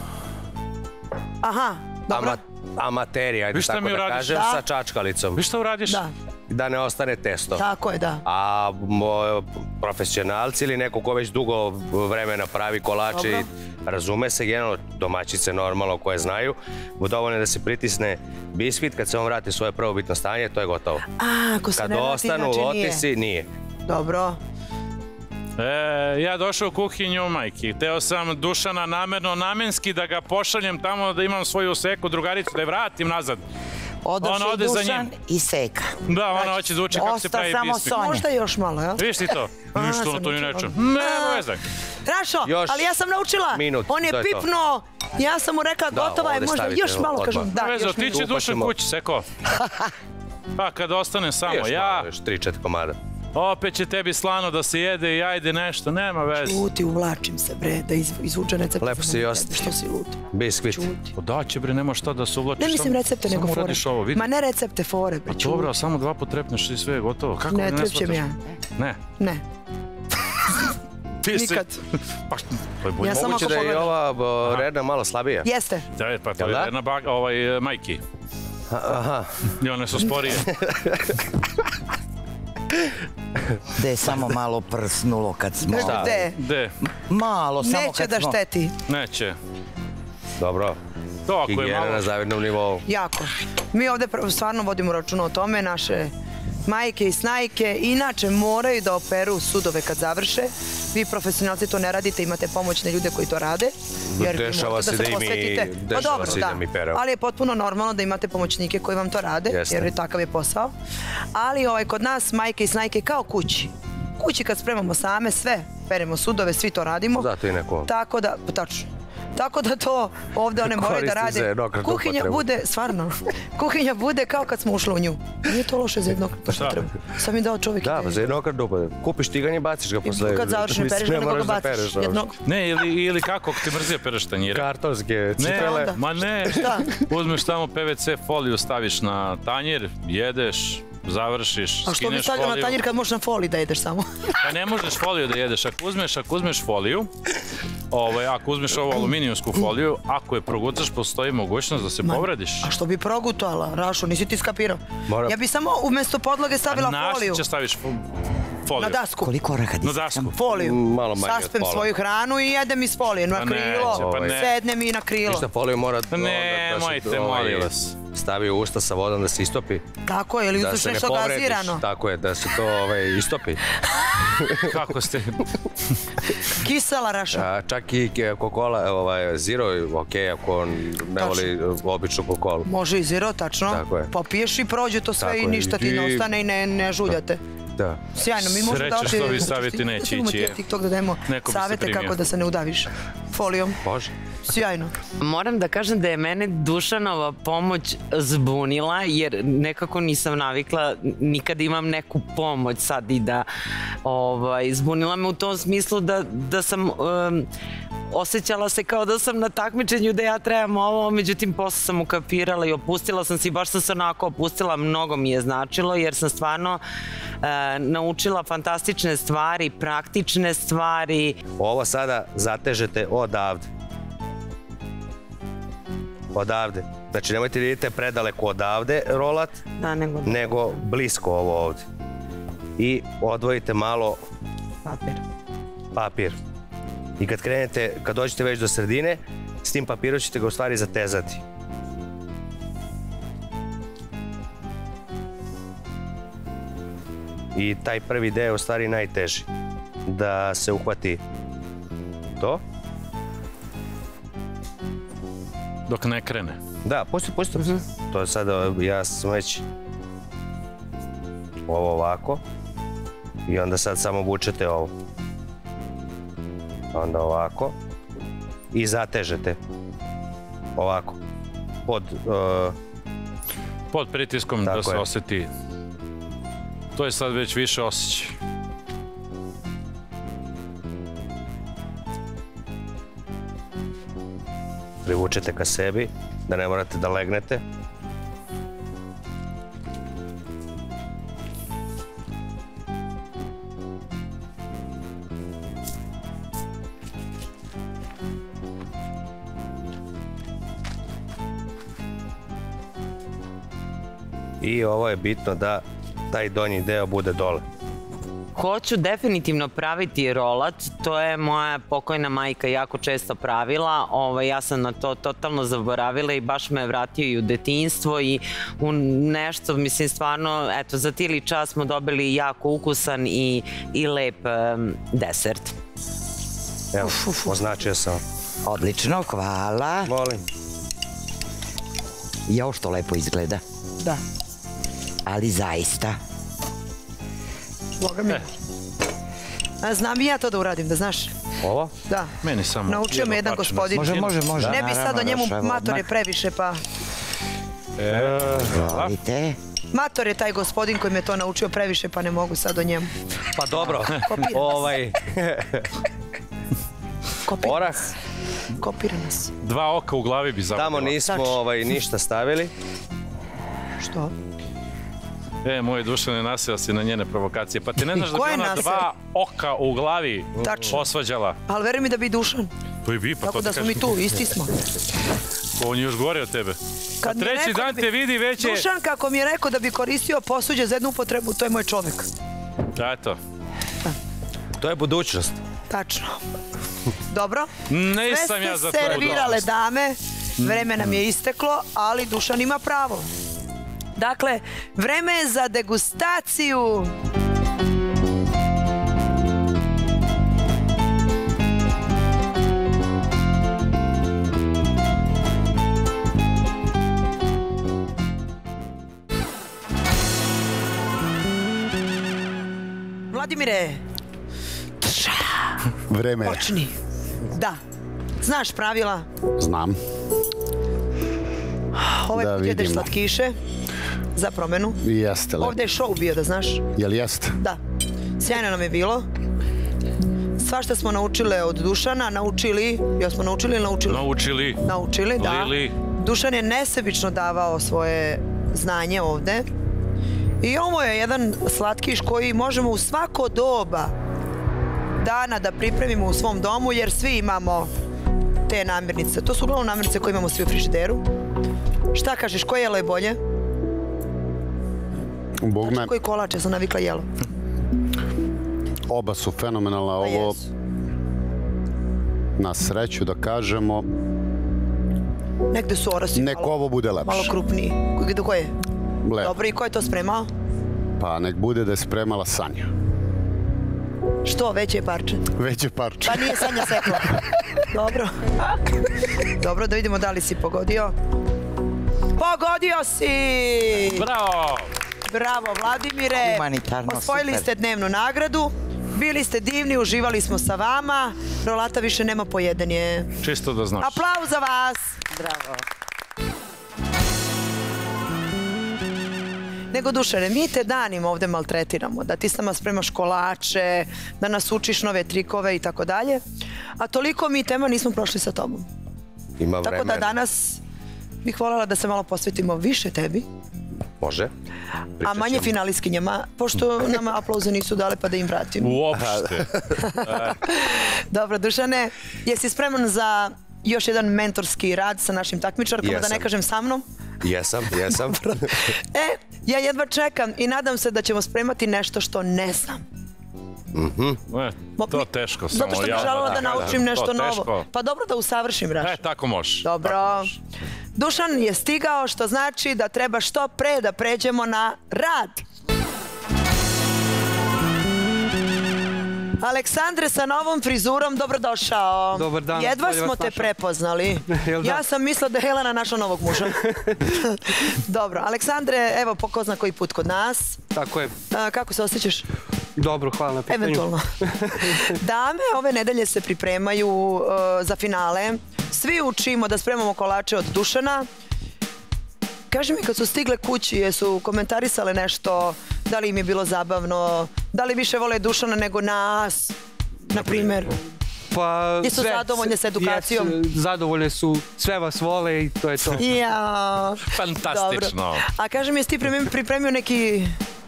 [SPEAKER 2] Aha, dobro.
[SPEAKER 4] Amaterija, ajde tako da kažem, sa čačkalicom.
[SPEAKER 3] Vi šta uradiš?
[SPEAKER 4] Da ne ostane testo.
[SPEAKER 2] Tako je, da.
[SPEAKER 4] A profesionalci ili neko ko već dugo vremena pravi kolači, razume se, generalno domaćice normalno koje znaju, dovoljno je da se pritisne biskvit, kad se on vrati svoje prvobitno stanje, to je gotovo.
[SPEAKER 2] Ako se ne vrati, znači nije.
[SPEAKER 4] Kad ostanu otisi, nije.
[SPEAKER 2] Dobro.
[SPEAKER 3] Ja došao u kuhinju majki. Teo sam Dušana namenski da ga pošaljem tamo da imam svoju seku drugaricu, da je vratim nazad.
[SPEAKER 11] Odoše Dušan i seka.
[SPEAKER 3] Da, ona hoće da uči kako se pravi biskvit.
[SPEAKER 2] Možda još malo, jel?
[SPEAKER 3] Viš ti to? Ništa na to ni nečem. Nema vezak.
[SPEAKER 2] Rašo, ali ja sam naučila. On je pipnuo, ja sam mu rekla gotova je, možda još malo kažem.
[SPEAKER 3] Vezo, ti će Dušan kući, seko. Pa kad ostane samo ja...
[SPEAKER 4] Još 3-4 komada.
[SPEAKER 3] Opet će tebi slano da se jede i ajde nešto, nema veze.
[SPEAKER 2] Čuti, uvlačim se bre, da izvuče recepte.
[SPEAKER 4] Lepo si osti.
[SPEAKER 2] Što si lud?
[SPEAKER 4] Biskvit.
[SPEAKER 3] Da će bre, nema šta da se uvlačiš.
[SPEAKER 2] Ne mislim recepte, nego fore. Ma ne recepte, fore bre, čuti.
[SPEAKER 3] Dobro, samo 2 put trepneš i sve je gotovo. Kako ne
[SPEAKER 2] trepćem ja.
[SPEAKER 3] Ne?
[SPEAKER 2] Ne. Nikad.
[SPEAKER 4] Moguće da je ova Rena malo slabija.
[SPEAKER 2] Jeste.
[SPEAKER 3] Pa to je Rena majki.
[SPEAKER 4] Aha.
[SPEAKER 3] I one su sporije.
[SPEAKER 11] Da je samo malo prsnulo kad smo...
[SPEAKER 2] Gde?
[SPEAKER 11] Malo, samo kad smo...
[SPEAKER 2] Neće da šteti.
[SPEAKER 3] Neće.
[SPEAKER 4] Dobro. Higijena na zavidnom nivou.
[SPEAKER 2] Jako. Mi ovdje stvarno vodimo računa o tome, naše majke i snajke inače moraju da operu sudove kad završe. Vi profesionalci to ne radite, imate pomoćne ljude koji to rade.
[SPEAKER 4] Dešava se da mi perao.
[SPEAKER 2] Ali je potpuno normalno da imate pomoćnike koji vam to rade, jer takav je posao. Ali kod nas majke i snajke kao kući. Kući kad spremamo same sve, peremo sudove, svi to radimo.
[SPEAKER 4] Zato i neko.
[SPEAKER 2] Tako da, tačno. Tako da to ovdje one moraju da rade. Kuhinja bude, stvarno, kuhinja bude kao kad smo ušli u nju. Nije to loše za jednokratnu upotrebu. Sam mi dao čovjek ideju.
[SPEAKER 4] Da, za jednokratnu upotrebu. Kupiš tiganje i baciš ga posle.
[SPEAKER 2] Kad završiš ne pereš ga, nego ga baciš.
[SPEAKER 3] Ne, ili kako ti mrzije pereš tanjire?
[SPEAKER 4] Kartonske cipele.
[SPEAKER 3] Ma ne, uzmeš tamo PVC foliju, staviš na tanjir, jedeš, završiš, skineš foliju.
[SPEAKER 2] A što bi stavljao na tanjir kad možeš na foliji da jedeš samo?
[SPEAKER 3] Pa ne možeš foliju da jedeš. Ako uzmeš foliju, ako uzmeš ovu aluminijumsku foliju, ako je progutaš, postoji mogućnost da se povrediš.
[SPEAKER 2] A što bi progutala, Rašo, nisi ti skapirao? Ja bi samo umjesto podloge stavila foliju.
[SPEAKER 3] Na što će staviš
[SPEAKER 2] Na dasku.
[SPEAKER 11] Koliko oraha
[SPEAKER 3] Na dasku.
[SPEAKER 2] Foliju.
[SPEAKER 4] Malo manje od
[SPEAKER 2] Saspem
[SPEAKER 4] pola.
[SPEAKER 2] svoju hranu i jedem iz folije. Na krilo, sednem i na krilo.
[SPEAKER 4] Ništa, foliju mora
[SPEAKER 3] Nemojte, molim vas.
[SPEAKER 4] Stavi u usta sa vodom da se istopi.
[SPEAKER 2] Tako je, ili uzmeš nešto gazirano.
[SPEAKER 4] Tako je, da se to istopi.
[SPEAKER 3] Kako ste?
[SPEAKER 2] Kisela raša.
[SPEAKER 4] Čak i Coca-Cola, Zero, ok, ako ne voli običnu Coca-Cola.
[SPEAKER 2] Može i Zero, tačno. Popiješ i prođe to sve i ništa ti ne ostane i ne žuljate.
[SPEAKER 4] Da.
[SPEAKER 2] Sjajno, mi možemo
[SPEAKER 3] Sreće što vi savjeti neće ići.
[SPEAKER 2] TikTok da dajemo savjete kako da se ne udaviš folijom.
[SPEAKER 4] Može.
[SPEAKER 2] Sjajno.
[SPEAKER 12] Moram da kažem da je mene Dušanova pomoć zbunila, jer nekako nisam navikla, nikad imam neku pomoć sad i da zbunila me u tom smislu da sam osjećala se kao da sam na takmičenju da ja trebam ovo, međutim posle sam ukapirala i opustila sam se i baš sam se onako opustila, mnogo mi je značilo jer sam stvarno naučila fantastične stvari, praktične stvari.
[SPEAKER 4] Ovo sada zatežete odavde. Odavde. Znači nemojte da idete predaleko odavde rolat, nego blisko ovo ovde. I odvojite malo papir. I kad krenete, kad dođete već do sredine, s tim papirom ćete ga u stvari zatezati. I taj prvi deo je u stvari najteži. Da se uhvati to.
[SPEAKER 3] Dok ne krene.
[SPEAKER 4] Da, pusti. To je sada, ja sam već ovo ovako. I onda sad samo vučete ovo. Onda ovako. I zatežete. Ovako.
[SPEAKER 3] Pod pritiskom da se osjeti. To je sad već više osjećaj.
[SPEAKER 4] Privučete ka sebi, da ne morate da legnete. I ovo je bitno da taj donji deo bude dole.
[SPEAKER 12] Hoću definitivno praviti rolat, to je moja pokojna majka jako često pravila, ja sam na to totalno zaboravila i baš me vratio i u detinjstvo i u nešto, mislim stvarno, eto, za tili čas smo dobili jako ukusan i lep desert.
[SPEAKER 4] Evo, označio sam.
[SPEAKER 11] Odlično, hvala.
[SPEAKER 4] Molim.
[SPEAKER 11] I ovo što lepo izgleda.
[SPEAKER 2] Da.
[SPEAKER 11] Ali zaista.
[SPEAKER 2] Boga mi. Znam i ja to da uradim, da znaš.
[SPEAKER 4] Ovo?
[SPEAKER 2] Da.
[SPEAKER 3] Meni samo.
[SPEAKER 2] Naučio me jedan gospodin.
[SPEAKER 11] Može.
[SPEAKER 2] Ne bi sad o njemu mator je previše, pa...
[SPEAKER 11] Volite.
[SPEAKER 2] Mator je taj gospodin koji me to naučio previše, pa ne mogu sad o njemu.
[SPEAKER 4] Pa dobro. Orah.
[SPEAKER 2] Kopira nas.
[SPEAKER 3] 2 oka u glavi bi zapravo.
[SPEAKER 4] Tamo nismo ništa stavili.
[SPEAKER 2] Što?
[SPEAKER 3] Moje Duša ne nasjela si na njene provokacije. Pa ti ne znaš da bi ona 2 oka u glavi osvađala.
[SPEAKER 2] Ali veruj mi da bi Dušan.
[SPEAKER 3] To i vi, pa to ti
[SPEAKER 2] kažem. Tako da smo mi tu, isti smo.
[SPEAKER 3] On je još gore od tebe. A treći dan te vidi već je...
[SPEAKER 2] Dušan kako mi je rekao da bi koristio posuđe za jednu upotrebu, to je moj čovjek.
[SPEAKER 3] Eto.
[SPEAKER 4] To je budućnost.
[SPEAKER 2] Tačno. Dobro.
[SPEAKER 3] Nisam ja za to.
[SPEAKER 2] Sve ste servirale dame, vreme nam je isteklo, ali Dušan ima pravo. Dakle, vreme je za degustaciju. Vladimire.
[SPEAKER 13] Vreme je.
[SPEAKER 2] Počni. Da. Znaš pravila?
[SPEAKER 13] Znam.
[SPEAKER 2] Ovaj put jedeš slatkiše. Za promenu.
[SPEAKER 13] Jeste lepo.
[SPEAKER 2] Ovdje je show bio, da znaš.
[SPEAKER 13] Jel jeste?
[SPEAKER 2] Da. Sjajno nam je bilo. Svašta smo naučile od Dušana, naučili, jesmo naučili ili naučili? Naučili, da. Dušan je nesebično davao svoje znanje ovdje. I ovo je jedan slatkiš koji možemo u svako doba dana da pripremimo u svom domu, jer svi imamo te namirnice. To su uglavnom namirnice koje imamo svi u frižideru. Šta kažeš, koje jelo je bolje?
[SPEAKER 13] Bog me...
[SPEAKER 2] Koji kolač, ja sam navikla jelo?
[SPEAKER 13] Oba su fenomenalna. Ovo, na sreću da kažemo,
[SPEAKER 2] negde su orasi
[SPEAKER 13] nek ovo bude lepše.
[SPEAKER 2] Malo krupniji. Do koje?
[SPEAKER 13] Lepo.
[SPEAKER 2] Dobro, i ko je to spremao?
[SPEAKER 13] Pa nek bude da je spremala Sanja.
[SPEAKER 2] Što, veće parče?
[SPEAKER 13] Veće parče.
[SPEAKER 2] Pa nije Sanja sekla. Dobro. Dobro, da vidimo da li si pogodio. Pogodio si!
[SPEAKER 3] Bravo!
[SPEAKER 2] Bravo, Vladimire. Osvojili ste dnevnu nagradu. Bili ste divni, uživali smo sa vama. Rolata više nema pojedanje.
[SPEAKER 3] Čisto da znaš.
[SPEAKER 2] Aplauz za vas.
[SPEAKER 10] Bravo.
[SPEAKER 2] Nego, Dušane, mi te danima ovde maltretiramo, da ti s nama spremaš kolače, da nas učiš nove trikove i tako dalje, a toliko mi tema nismo prošli sa tobom.
[SPEAKER 4] Ima vremena.
[SPEAKER 2] Tako da danas bih voljela da se malo posvetimo više tebi.
[SPEAKER 4] Može.
[SPEAKER 2] A manje finalistkinjama, pošto nama aplauze nisu dale pa da im vratim.
[SPEAKER 3] Uopšte.
[SPEAKER 2] Dobro, Dušane, jesi spreman za još jedan mentorski rad sa našim takmičarkom, da ne kažem sa mnom?
[SPEAKER 4] Jesam.
[SPEAKER 2] Ja jedva čekam i nadam se da ćemo spremati nešto što ne znam.
[SPEAKER 3] To teško.
[SPEAKER 2] Zato što bih želela da naučim nešto novo. Pa dobro da usavršim, Rašo.
[SPEAKER 3] Tako možeš.
[SPEAKER 2] Dobro. Dušan je stigao, što znači da treba što pre da pređemo na rad. Aleksandre, sa novom frizurom, dobrodošao.
[SPEAKER 14] Dobar dan.
[SPEAKER 2] Jedva smo te prepoznali. Ja sam mislila da je Helena našla novog muža. Dobro, Aleksandre, evo po ko zna koji put kod nas.
[SPEAKER 14] Tako je.
[SPEAKER 2] Kako se osjećaš?
[SPEAKER 14] Dobro, hvala na pitanju.
[SPEAKER 2] Eventualno. Dame ove nedelje se pripremaju za finale. Svi učimo da spremamo kolače od Dušana. Kaži mi, kad su stigle kući, jesu komentarisale nešto, da li im je bilo zabavno, da li više vole Dušana nego nas, na primjer?
[SPEAKER 14] Pa,
[SPEAKER 2] jesu zadovoljne s edukacijom?
[SPEAKER 14] Zadovoljne su, sve vas vole i to je to.
[SPEAKER 2] Ja.
[SPEAKER 3] Fantastično.
[SPEAKER 2] Dobro. A kaži mi, jesi ti pripremio neki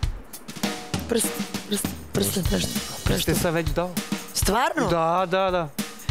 [SPEAKER 2] prst nešto?
[SPEAKER 14] Prste sam već dao.
[SPEAKER 2] Stvarno?
[SPEAKER 14] Da.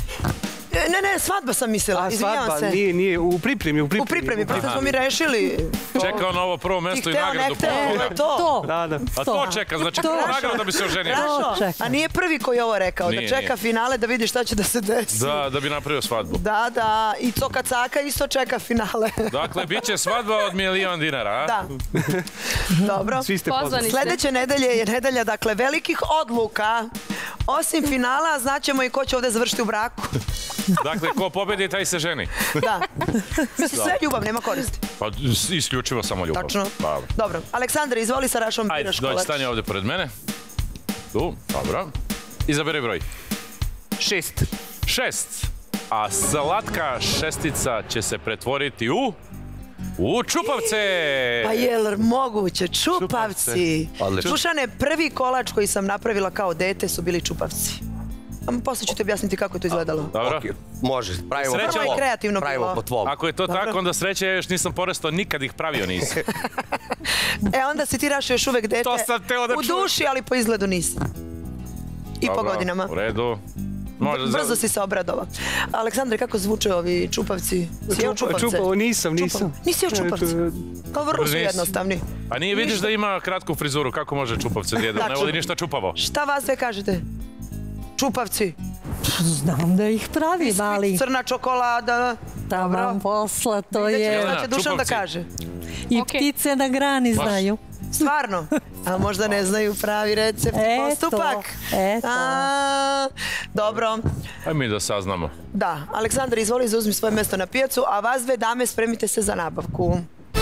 [SPEAKER 2] Ne, svadba sam mislila, izvinjavam se.
[SPEAKER 14] Nije, u pripremi.
[SPEAKER 2] U pripremi, prosto smo mi rešili.
[SPEAKER 3] Čekao na ovo prvo mesto i nagradu.
[SPEAKER 2] To.
[SPEAKER 3] A to čeka, znači prvo nagradu da bi se oženio.
[SPEAKER 2] A nije prvi koji je ovo rekao, da čeka finale da vidi šta će da se desi.
[SPEAKER 3] Da bi napravio svadbu.
[SPEAKER 2] Da, i Cokacaka isto čeka finale.
[SPEAKER 3] Dakle, bit će svadba od $1.000.000, a?
[SPEAKER 2] Da. Dobro.
[SPEAKER 14] Svi ste pozvani.
[SPEAKER 2] Sljedeće nedelje je nedelja, dakle, velikih odluka. Osim finala, znaćemo i ko će ovde završiti u braku.
[SPEAKER 3] Dakle, ko pobedi, taj se ženi.
[SPEAKER 2] Da. Mislim, sve ljubav, nema koristi.
[SPEAKER 3] Pa, isključivo samo ljubav.
[SPEAKER 2] Tačno. Dobro. Aleksandre, izvoli sa Rašom biraš kolač.
[SPEAKER 3] Ajde, dođi, stani ovdje pored mene. Tu, dobro. Izaberi broj.
[SPEAKER 14] 6.
[SPEAKER 3] A slatka šestica će se pretvoriti u čupavce!
[SPEAKER 2] Pa je moguće, čupavci! Dušane, prvi kolač koji sam napravila kao dete su bili čupavci. Poslije ću ti objasniti kako je to izgledalo.
[SPEAKER 3] Dobro.
[SPEAKER 4] Može, pravimo po tvom.
[SPEAKER 3] Ako je to tako, onda sreće, ja još nisam porastao, nikad ih pravio nisam.
[SPEAKER 2] Onda si ti, Rašo, još uvek dete u duši, ali po izgledu nisam. I po godinama.
[SPEAKER 3] U redu.
[SPEAKER 2] Brzo si se obradova. Aleksandre, kako zvuče ovi čupavci? Si jeo čupavce?
[SPEAKER 14] Nisam.
[SPEAKER 2] Nisi jeo čupavce? Kao vrlo su jednostavni.
[SPEAKER 3] A nije vidiš da ima kratku frizuru, kako može čupavce djeda? Ne voli ništa čupavo.
[SPEAKER 2] Šta vas sve kažete? Čupavci?
[SPEAKER 15] Znam da ih pravi, mali.
[SPEAKER 2] Crna čokolada.
[SPEAKER 15] Taman posla, to je...
[SPEAKER 2] Šta će Dušan da kaže?
[SPEAKER 15] I ptice na grani znaju.
[SPEAKER 2] Stvarno? A možda ne znaju pravi recept i postupak.
[SPEAKER 15] Eto.
[SPEAKER 2] Dobro.
[SPEAKER 3] Ajde mi da saznamo.
[SPEAKER 2] Da, Aleksandar, izvoli, zauzmi svoje mjesto na pijacu, a vas dve dame spremite se za nabavku.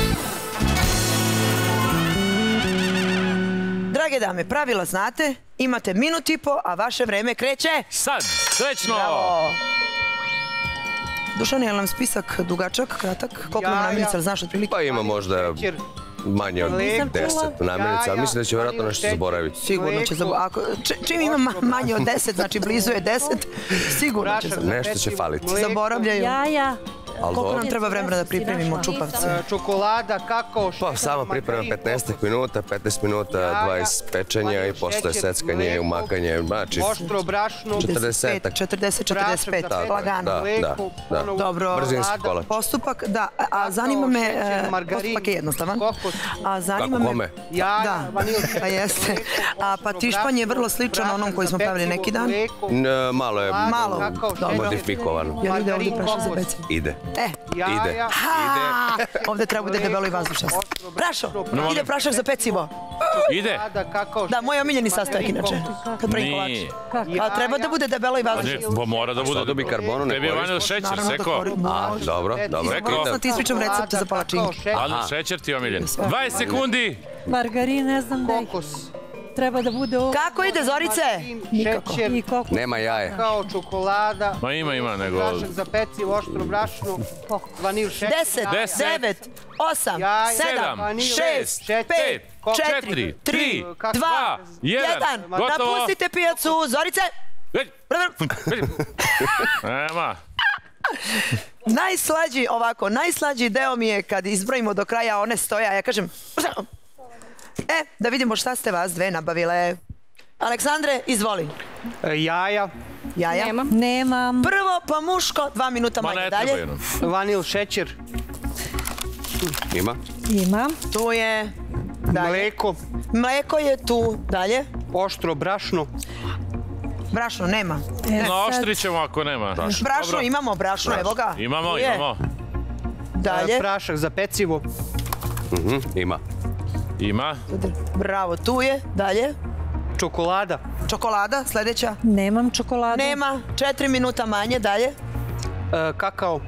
[SPEAKER 2] Drage dame, pravila znate, imate minut i po, a vaše vreme kreće...
[SPEAKER 3] Sad, srećno!
[SPEAKER 2] Bravo! Dušan, je li nam spisak dugačak, kratak? Koliko nam namirnica, znaš otprilike?
[SPEAKER 4] Pa ima možda manje od 10 namirnica, ali mislim da će vjerojatno nešto zaboraviti.
[SPEAKER 2] Sigurno će zaboraviti. Čim ima manje od 10, znači blizu je 10, sigurno će zaboraviti.
[SPEAKER 4] Nešto će faliti.
[SPEAKER 2] Zaboravljaju.
[SPEAKER 15] Jaja,
[SPEAKER 2] Koliko nam treba vremena da pripremimo čupavce?
[SPEAKER 14] Čokolada, kakao, šećer,
[SPEAKER 4] Pa samo pripremam 15 minuta, 15 minuta, 20 pečenja i postoje seckanje i umakanje. Znači,
[SPEAKER 14] oštro brašno,
[SPEAKER 2] 40-45, lagano.
[SPEAKER 4] Da.
[SPEAKER 2] Dobro.
[SPEAKER 4] Brzinski kolač.
[SPEAKER 2] Postupak, da. A zanima me, postupak je jednostavan. A zanima me...
[SPEAKER 4] Kako kome?
[SPEAKER 2] Da, pa jeste. Pa tišpan je vrlo sličan onom koji smo pravili neki dan.
[SPEAKER 4] Malo je modifikovan.
[SPEAKER 2] Jel ide ovdje prašak za pecivo?
[SPEAKER 4] Ide. Ide.
[SPEAKER 2] Ovdje treba bude debelo i vazdušast. Brašo, ide prašak za pecivo.
[SPEAKER 3] Ide.
[SPEAKER 2] Da, moj omiljeni sastojak inače. Kad pravim kolač. A treba da bude debelo i vazdušast.
[SPEAKER 3] Mora da bude.
[SPEAKER 4] Što dobi karbonu ne
[SPEAKER 3] Tebi je vanil šećer, seko.
[SPEAKER 4] Dobro.
[SPEAKER 2] Moram sam ti ispričam recept za palačinke.
[SPEAKER 3] Vanil šećer ti je omiljen. 20 sekundi.
[SPEAKER 15] Margarin, ne znam da je. Treba da bude ovo.
[SPEAKER 2] Kako ide, Zorice?
[SPEAKER 14] šećer,
[SPEAKER 4] nema jaja.
[SPEAKER 14] Kao čokolada.
[SPEAKER 3] Ma ima, nego...
[SPEAKER 14] Prašak za pecivo, oštro brašno, vanil šećer.
[SPEAKER 2] 10, 9, 8, 7, 6, 5, 4, 3, 2, 1. Napustite pijacu, Zorice!
[SPEAKER 3] Nema.
[SPEAKER 2] Najslađi deo mi je kad izbrojimo do kraja, one stoja, ja kažem... da vidimo šta ste vas dve nabavile. Aleksandre, izvoli.
[SPEAKER 14] Jaja.
[SPEAKER 2] Jaja?
[SPEAKER 15] Nemam.
[SPEAKER 2] Prvo pa muško, 2 minuta manje. Dalje?
[SPEAKER 14] Vanil šećer.
[SPEAKER 15] Imam.
[SPEAKER 2] Tu je...
[SPEAKER 14] Mleko.
[SPEAKER 2] Mleko je tu. Dalje?
[SPEAKER 14] Oštro brašno.
[SPEAKER 2] Brašno nema.
[SPEAKER 3] Naoštrit ćemo ako nema.
[SPEAKER 2] Brašno imamo, brašno, evo ga.
[SPEAKER 3] Imamo.
[SPEAKER 2] Dalje?
[SPEAKER 14] Prašak za pecivo.
[SPEAKER 3] Ima.
[SPEAKER 2] Bravo, tu je. Dalje?
[SPEAKER 14] Čokolada.
[SPEAKER 2] Čokolada, sljedeća.
[SPEAKER 15] Nemam čokoladu.
[SPEAKER 2] Nema, 4 minuta manje. Dalje?
[SPEAKER 14] Kakao.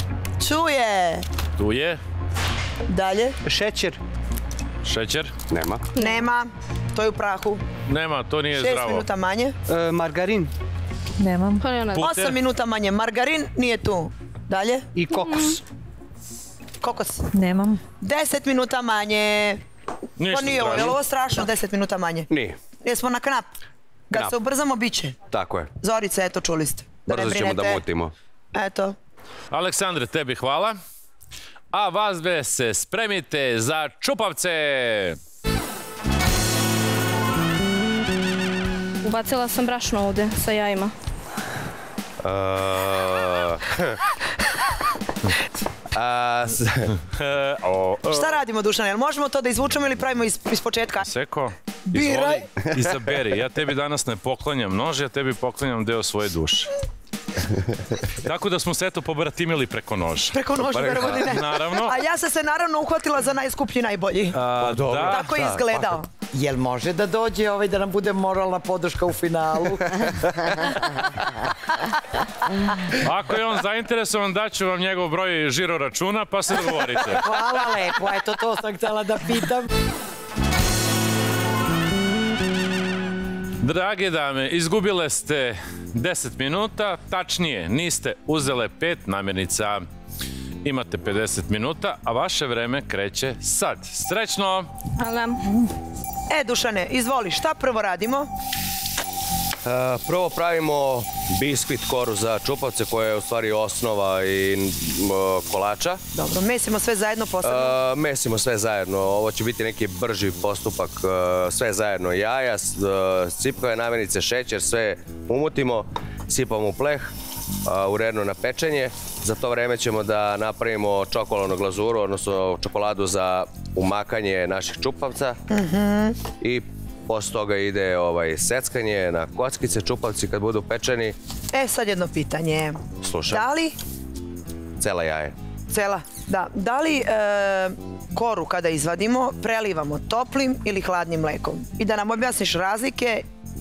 [SPEAKER 3] Tu je.
[SPEAKER 2] Dalje?
[SPEAKER 14] Šećer.
[SPEAKER 3] Šećer?
[SPEAKER 2] Nema, to je u prahu.
[SPEAKER 3] Nema, to nije zdravo.
[SPEAKER 2] 6 minuta manje.
[SPEAKER 14] Margarin.
[SPEAKER 15] Nemam.
[SPEAKER 2] 8 minuta manje. Margarin nije tu. Dalje?
[SPEAKER 14] I kokos.
[SPEAKER 2] Kokos.
[SPEAKER 15] Nemam.
[SPEAKER 2] 10 minuta manje.
[SPEAKER 3] Ništa
[SPEAKER 2] Pa nije ovo, je li
[SPEAKER 3] strašno.
[SPEAKER 2] ovo strašno 10 minuta manje?
[SPEAKER 4] Nije.
[SPEAKER 2] Jesmo na knap. Kad se ubrzamo, bit će.
[SPEAKER 4] Tako je.
[SPEAKER 2] Zorice, eto, čuli ste.
[SPEAKER 4] Brzo ćemo da mutimo.
[SPEAKER 2] Eto.
[SPEAKER 3] Aleksandre, tebi hvala. A vas dve se spremite za čupavce.
[SPEAKER 8] Ubacila sam brašno ovdje sa jajima.
[SPEAKER 2] Šta radimo, Dušan? Jel možemo to da izvučemo ili pravimo iz početka?
[SPEAKER 3] Seko,
[SPEAKER 2] Biraj.
[SPEAKER 3] izvoli, izaberi. Ja tebi danas ne poklanjam nož, ja tebi poklanjam deo svoje duše. Tako da smo se eto pobratimili preko noža.
[SPEAKER 2] Preko noža, verovatno ne.
[SPEAKER 3] Naravno.
[SPEAKER 2] A ja sam se naravno uhvatila za najskuplji, najbolji. Tako je izgledao.
[SPEAKER 11] Jel može da dođe da nam bude moralna podrška u finalu?
[SPEAKER 3] Ako je on zainteresovan, daću vam njegov broj žiro računa, pa se dogovorite.
[SPEAKER 11] Hvala lepo, eto to sam htjela da pitam.
[SPEAKER 3] Drage dame, izgubile ste 10 minuta, tačnije niste uzele 5 namirnica. Imate 50 minuta, a vaše vreme kreće sad. Srećno!
[SPEAKER 8] Hvala.
[SPEAKER 2] Dušane, izvoli, šta prvo radimo?
[SPEAKER 4] Prvo pravimo biskvit koru za čupavce koja je u stvari osnova i kolača.
[SPEAKER 2] Dobro, mesimo sve zajedno posebno?
[SPEAKER 4] Mesimo sve zajedno, ovo će biti neki brži postupak, sve zajedno. Jaja, cipkave namirnice, šećer, sve umutimo, sipamo u pleh, uredno na pečenje. Za to vreme ćemo da napravimo čokoladnu glazuru, odnosno čokoladu za umakanje naših čupavca. I posle toga ide seckanje na kockice, čupavci kad budu pečeni.
[SPEAKER 2] Sad jedno pitanje.
[SPEAKER 4] Slušam.
[SPEAKER 2] Da li...
[SPEAKER 4] Cela jaje.
[SPEAKER 2] Cela, da. Da li koru kada izvadimo prelivamo toplim ili hladnim mlekom? I da nam objasniš razlike,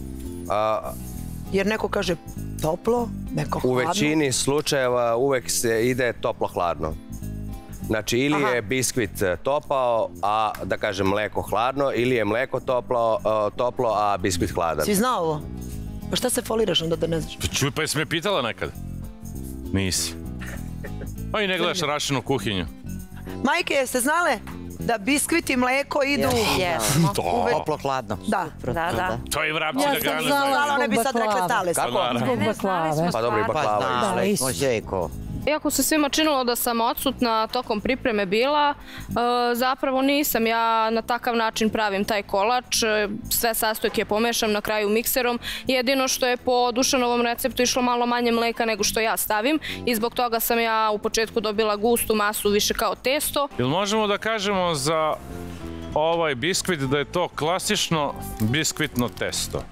[SPEAKER 2] jer neko kaže toplo, neko hladno.
[SPEAKER 4] U većini slučajeva uvek se ide toplo-hladno. Znači, ili je biskvit topao, a da kažem mleko hladno, ili je mleko toplo, a biskvit hladan.
[SPEAKER 2] Si znao ovo? Pa šta se foliraš onda da ne znaš?
[SPEAKER 3] Čuj, pa jesi me pitala nekad? Nisi. Pa i ne gledaš Rašinu kuhinju.
[SPEAKER 2] Majke, jeste znale da biskvit i mleko idu...
[SPEAKER 11] Toplo-hladno.
[SPEAKER 2] Da.
[SPEAKER 3] To i vrapci da grane znaju.
[SPEAKER 2] Znala, one bi sad rekle stale.
[SPEAKER 11] Kako?
[SPEAKER 4] Pa dobro, i baklava.
[SPEAKER 11] Može eko.
[SPEAKER 8] Iako se svima činilo da sam odsutna tokom pripreme bila, zapravo nisam. Ja na takav način pravim taj kolač, sve sastojke pomešam na kraju mikserom. Jedino što je po Dušanovom receptu išlo malo manje mleka nego što ja stavim i zbog toga sam ja u početku dobila gustu masu više kao testo.
[SPEAKER 3] Jel možemo da kažemo za ovaj biskvit da je to klasično biskvitno testo?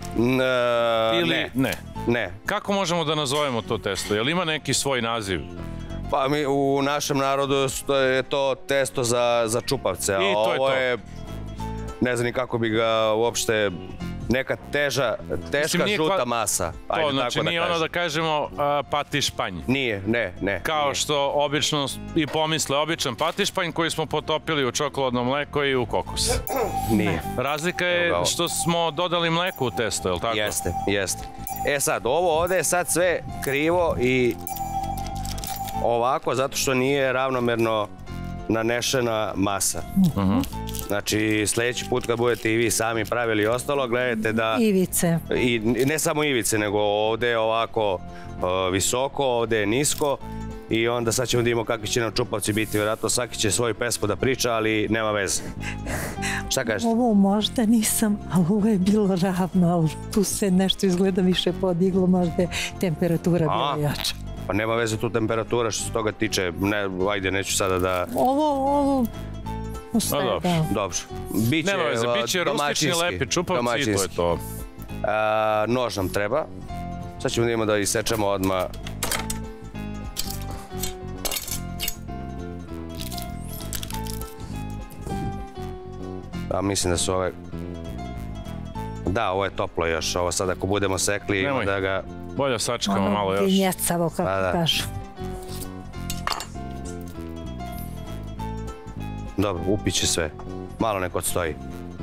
[SPEAKER 4] Ne.
[SPEAKER 3] Kako možemo da nazovemo to testo? Jel ima neki svoj naziv?
[SPEAKER 4] Pa mi u našem narodu je to testo za čupavce, a ovo je, ne znam ni kako bi ga uopšte, neka teška žuta masa.
[SPEAKER 3] To znači nije ono da kažemo patišpanj.
[SPEAKER 4] Nije, ne.
[SPEAKER 3] Kao što obično i pomisle običan patišpanj koji smo potopili u čokoladno mleko i u kokos.
[SPEAKER 4] Nije.
[SPEAKER 3] Razlika je što smo dodali mleko u testo, je li tako?
[SPEAKER 4] Jeste. E sad, ovo ovde je sad sve krivo i ovako zato što nije ravnomerno nanešena masa. Znači, sljedeći put kad budete i vi sami pravili ostalo, gledajte da...
[SPEAKER 15] Ivice.
[SPEAKER 4] I ne samo ivice, nego ovde je ovako visoko, ovde je nisko i onda sad ćemo da imamo kakvi će nam čupavci biti. Vjerojatno svaki će svoju pesmu da priča, ali nema veze. Šta kažete?
[SPEAKER 15] Ovo možda nisam, ali ovo je bilo ravno, ali tu se nešto izgleda više podiglo, možda je temperatura bila jača.
[SPEAKER 4] Pa nema veze tu temperatura što se toga tiče. Ajde, neću sada da...
[SPEAKER 15] Ovo...
[SPEAKER 4] Dobro. Biće
[SPEAKER 3] rustični lepi čupavci i to je to.
[SPEAKER 4] Nož nam treba. Sad ćemo da imamo da isečemo odmah. Mislim da su ove... Da, ovo je toplo još. Ovo sad ako budemo sekli da ga...
[SPEAKER 3] Bolje sačekamo malo još.
[SPEAKER 15] Vinjecavo, kako kažu.
[SPEAKER 4] Dobro, upiće sve. Malo neko odstoji.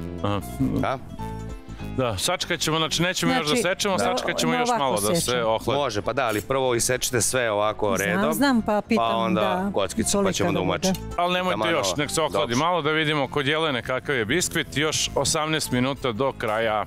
[SPEAKER 3] Da, sačekat ćemo, znači nećemo još da sečemo, sačekat ćemo još malo da se ohladi.
[SPEAKER 4] Može, pa da, ali prvo isečete sve ovako redom.
[SPEAKER 15] Znam, pa pitam da...
[SPEAKER 4] Pa onda kockicu, pa ćemo da umačimo.
[SPEAKER 3] Ali nemojte još, nek se ohladi malo da vidimo kod Jelene kakav je biskvit. Još 18 minuta do kraja.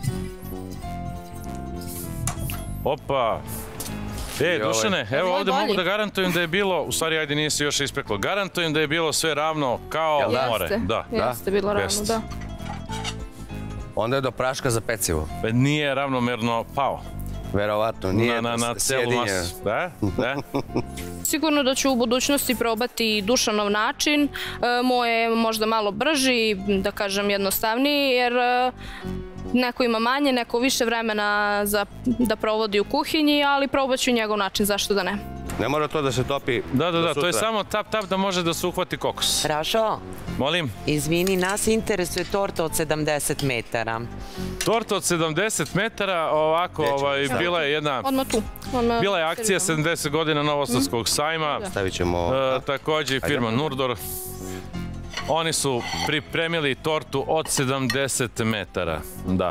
[SPEAKER 3] Opa! Dušane, evo ovdje mogu da garantujem da je bilo, u stvari ajde nije se još ispeklo, garantujem da je bilo sve ravno kao more.
[SPEAKER 8] Jeste bilo ravno, da.
[SPEAKER 4] Onda je do praška za pecivo.
[SPEAKER 3] Nije ravnomerno pao.
[SPEAKER 4] Verovatno, nije
[SPEAKER 3] na celu masu. Da?
[SPEAKER 8] Sigurno da ću u budućnosti probati Dušanov način. Moje je možda malo brži, da kažem jednostavniji, jer neko ima manje, neko više vremena da provodi u kuhinji, ali probat ću njegov način, zašto da ne.
[SPEAKER 4] Ne mora to da se topi do sutra.
[SPEAKER 3] Da, to je samo tap da može da se uhvati kokos.
[SPEAKER 12] Rašo?
[SPEAKER 3] Molim?
[SPEAKER 12] Izvini, nas interesuje torta od 70 metara.
[SPEAKER 3] Torta od 70 metara, ovako, bila je jedna...
[SPEAKER 8] Odmah tu.
[SPEAKER 3] Bila je akcija 70 godina Novosadskog sajma.
[SPEAKER 4] Stavit ćemo...
[SPEAKER 3] Također i firma Nurdor. Oni su pripremili tortu od 70 metara, da.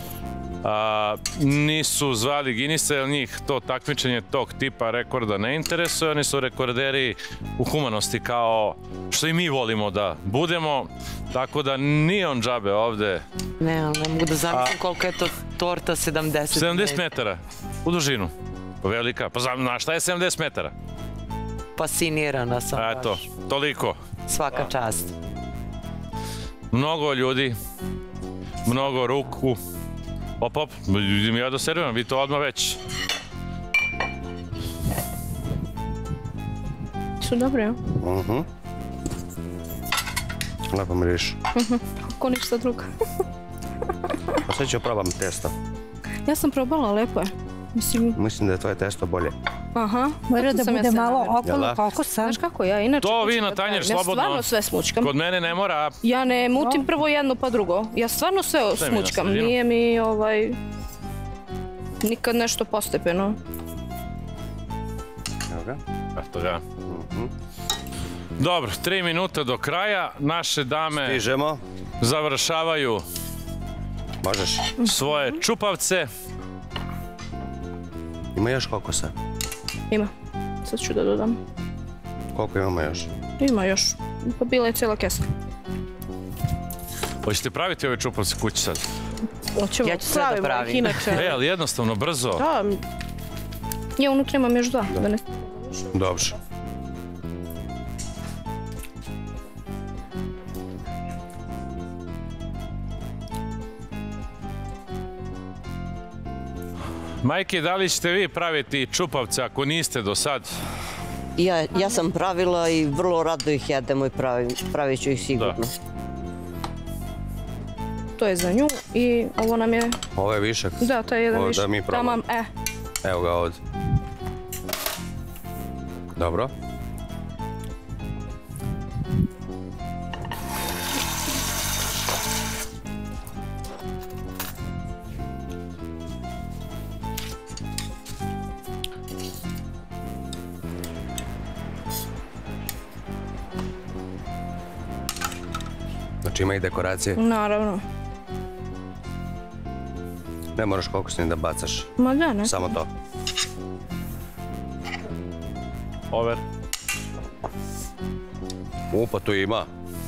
[SPEAKER 3] Nisu zvali Guinnessa, jer njih to takmičenje tog tipa rekorda ne interesuje. Oni su rekorderi u humanosti, kao što i mi volimo da budemo. Tako da nije on džabe ovde.
[SPEAKER 12] Ne mogu da zamislim koliko je to torta 70 metara.
[SPEAKER 3] 70 metara u dužinu. Velika. Pa znaš šta je 70 metara?
[SPEAKER 12] Fascinirana sam baš.
[SPEAKER 3] Eto, toliko.
[SPEAKER 12] Svaka čast.
[SPEAKER 3] Mnogo ljudi, mnogo ruku. Op, idem ja da serviram, vi to odmah već.
[SPEAKER 8] Su dobro, ja?
[SPEAKER 4] Lepo miriš.
[SPEAKER 8] Ko ništa drugo.
[SPEAKER 4] Pa sad ću probam testo.
[SPEAKER 8] Ja sam probala, lepo je.
[SPEAKER 4] Mislim da je tvoje testo bolje.
[SPEAKER 8] Aha.
[SPEAKER 15] Mora da bude malo okolo kokosa.
[SPEAKER 8] Znaš kako ja, inače...
[SPEAKER 3] To vi na tanjer slobodno.
[SPEAKER 8] Ja stvarno sve smučkam.
[SPEAKER 3] Kod mene ne mora...
[SPEAKER 8] Ja ne mutim prvo jedno pa drugo. Ja stvarno sve smučkam. Nije mi nikad nešto postepeno.
[SPEAKER 3] Eto ga. Dobro, 3 minuta do kraja. Naše dame završavaju svoje čupavce.
[SPEAKER 4] Ima još kokosa?
[SPEAKER 8] Ima. Sad ću da dodam.
[SPEAKER 4] Koliko imamo još?
[SPEAKER 8] Ima još. Pa bila je cijela kesa.
[SPEAKER 3] Hoćete praviti ove čupavce kući sad?
[SPEAKER 8] Hoćemo.
[SPEAKER 12] Ja ću sve da pravim.
[SPEAKER 3] Ali jednostavno, brzo.
[SPEAKER 8] Da. Ja unutra imam još 2.
[SPEAKER 4] Dobro.
[SPEAKER 3] Majke, da li ćete vi praviti čupavce ako niste do sad?
[SPEAKER 10] Ja sam pravila i vrlo rado ih jedemo i pravit ću ih sigurno.
[SPEAKER 8] To je za nju i ovo nam je...
[SPEAKER 4] Ovo je višak.
[SPEAKER 8] Da, to je jedan višak.
[SPEAKER 4] Da mi probamo. Evo ga ovdje. Dobro. Znači ima i dekoracije?
[SPEAKER 8] Naravno.
[SPEAKER 4] Ne moraš kokusni da bacaš.
[SPEAKER 8] Ma da, ne.
[SPEAKER 4] Samo to.
[SPEAKER 3] Over.
[SPEAKER 4] Pa tu ima.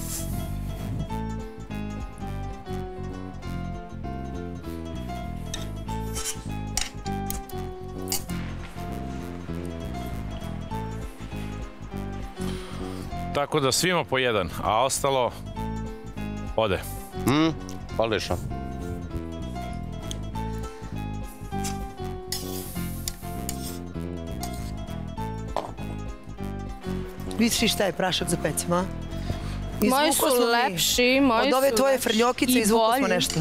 [SPEAKER 3] Tako da svima po jedan, a ostalo ode.
[SPEAKER 4] Odlično.
[SPEAKER 2] Vidiš šta je prašak za pecima?
[SPEAKER 8] Moji su lepši, moji su
[SPEAKER 2] od ove tvoje frnjokice izvuku smo nešto.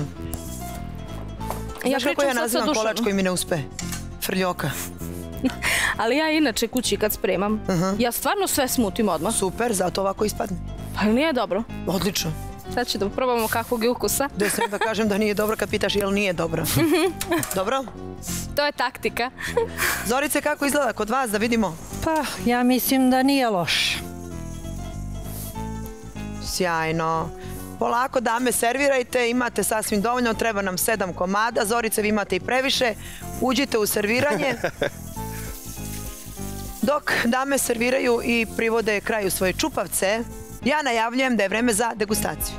[SPEAKER 2] Znaš kako ja nazivam kolač koji mi ne uspe? Frnjoka.
[SPEAKER 8] Ali ja inače kući kad spremam, ja stvarno sve smutim odmah.
[SPEAKER 2] Super, zato ovako ispadne.
[SPEAKER 8] Pa nije dobro?
[SPEAKER 2] Odlično.
[SPEAKER 8] Sad ću da probamo kakvog je ukusa.
[SPEAKER 2] Da sam da kažem da nije dobro kad pitaš jel nije dobro. Dobro?
[SPEAKER 8] To je taktika.
[SPEAKER 2] Zorice, kako izgleda kod vas da vidimo?
[SPEAKER 15] Pa, ja mislim da nije loš.
[SPEAKER 2] Sjajno. Polako, dame, servirajte, imate sasvim dovoljno, treba nam 7 komada. Zorice, vi imate i previše. Uđite u serviranje. Dok dame serviraju i privode kraju svoje čupavce, ja najavljujem da je vreme za degustaciju.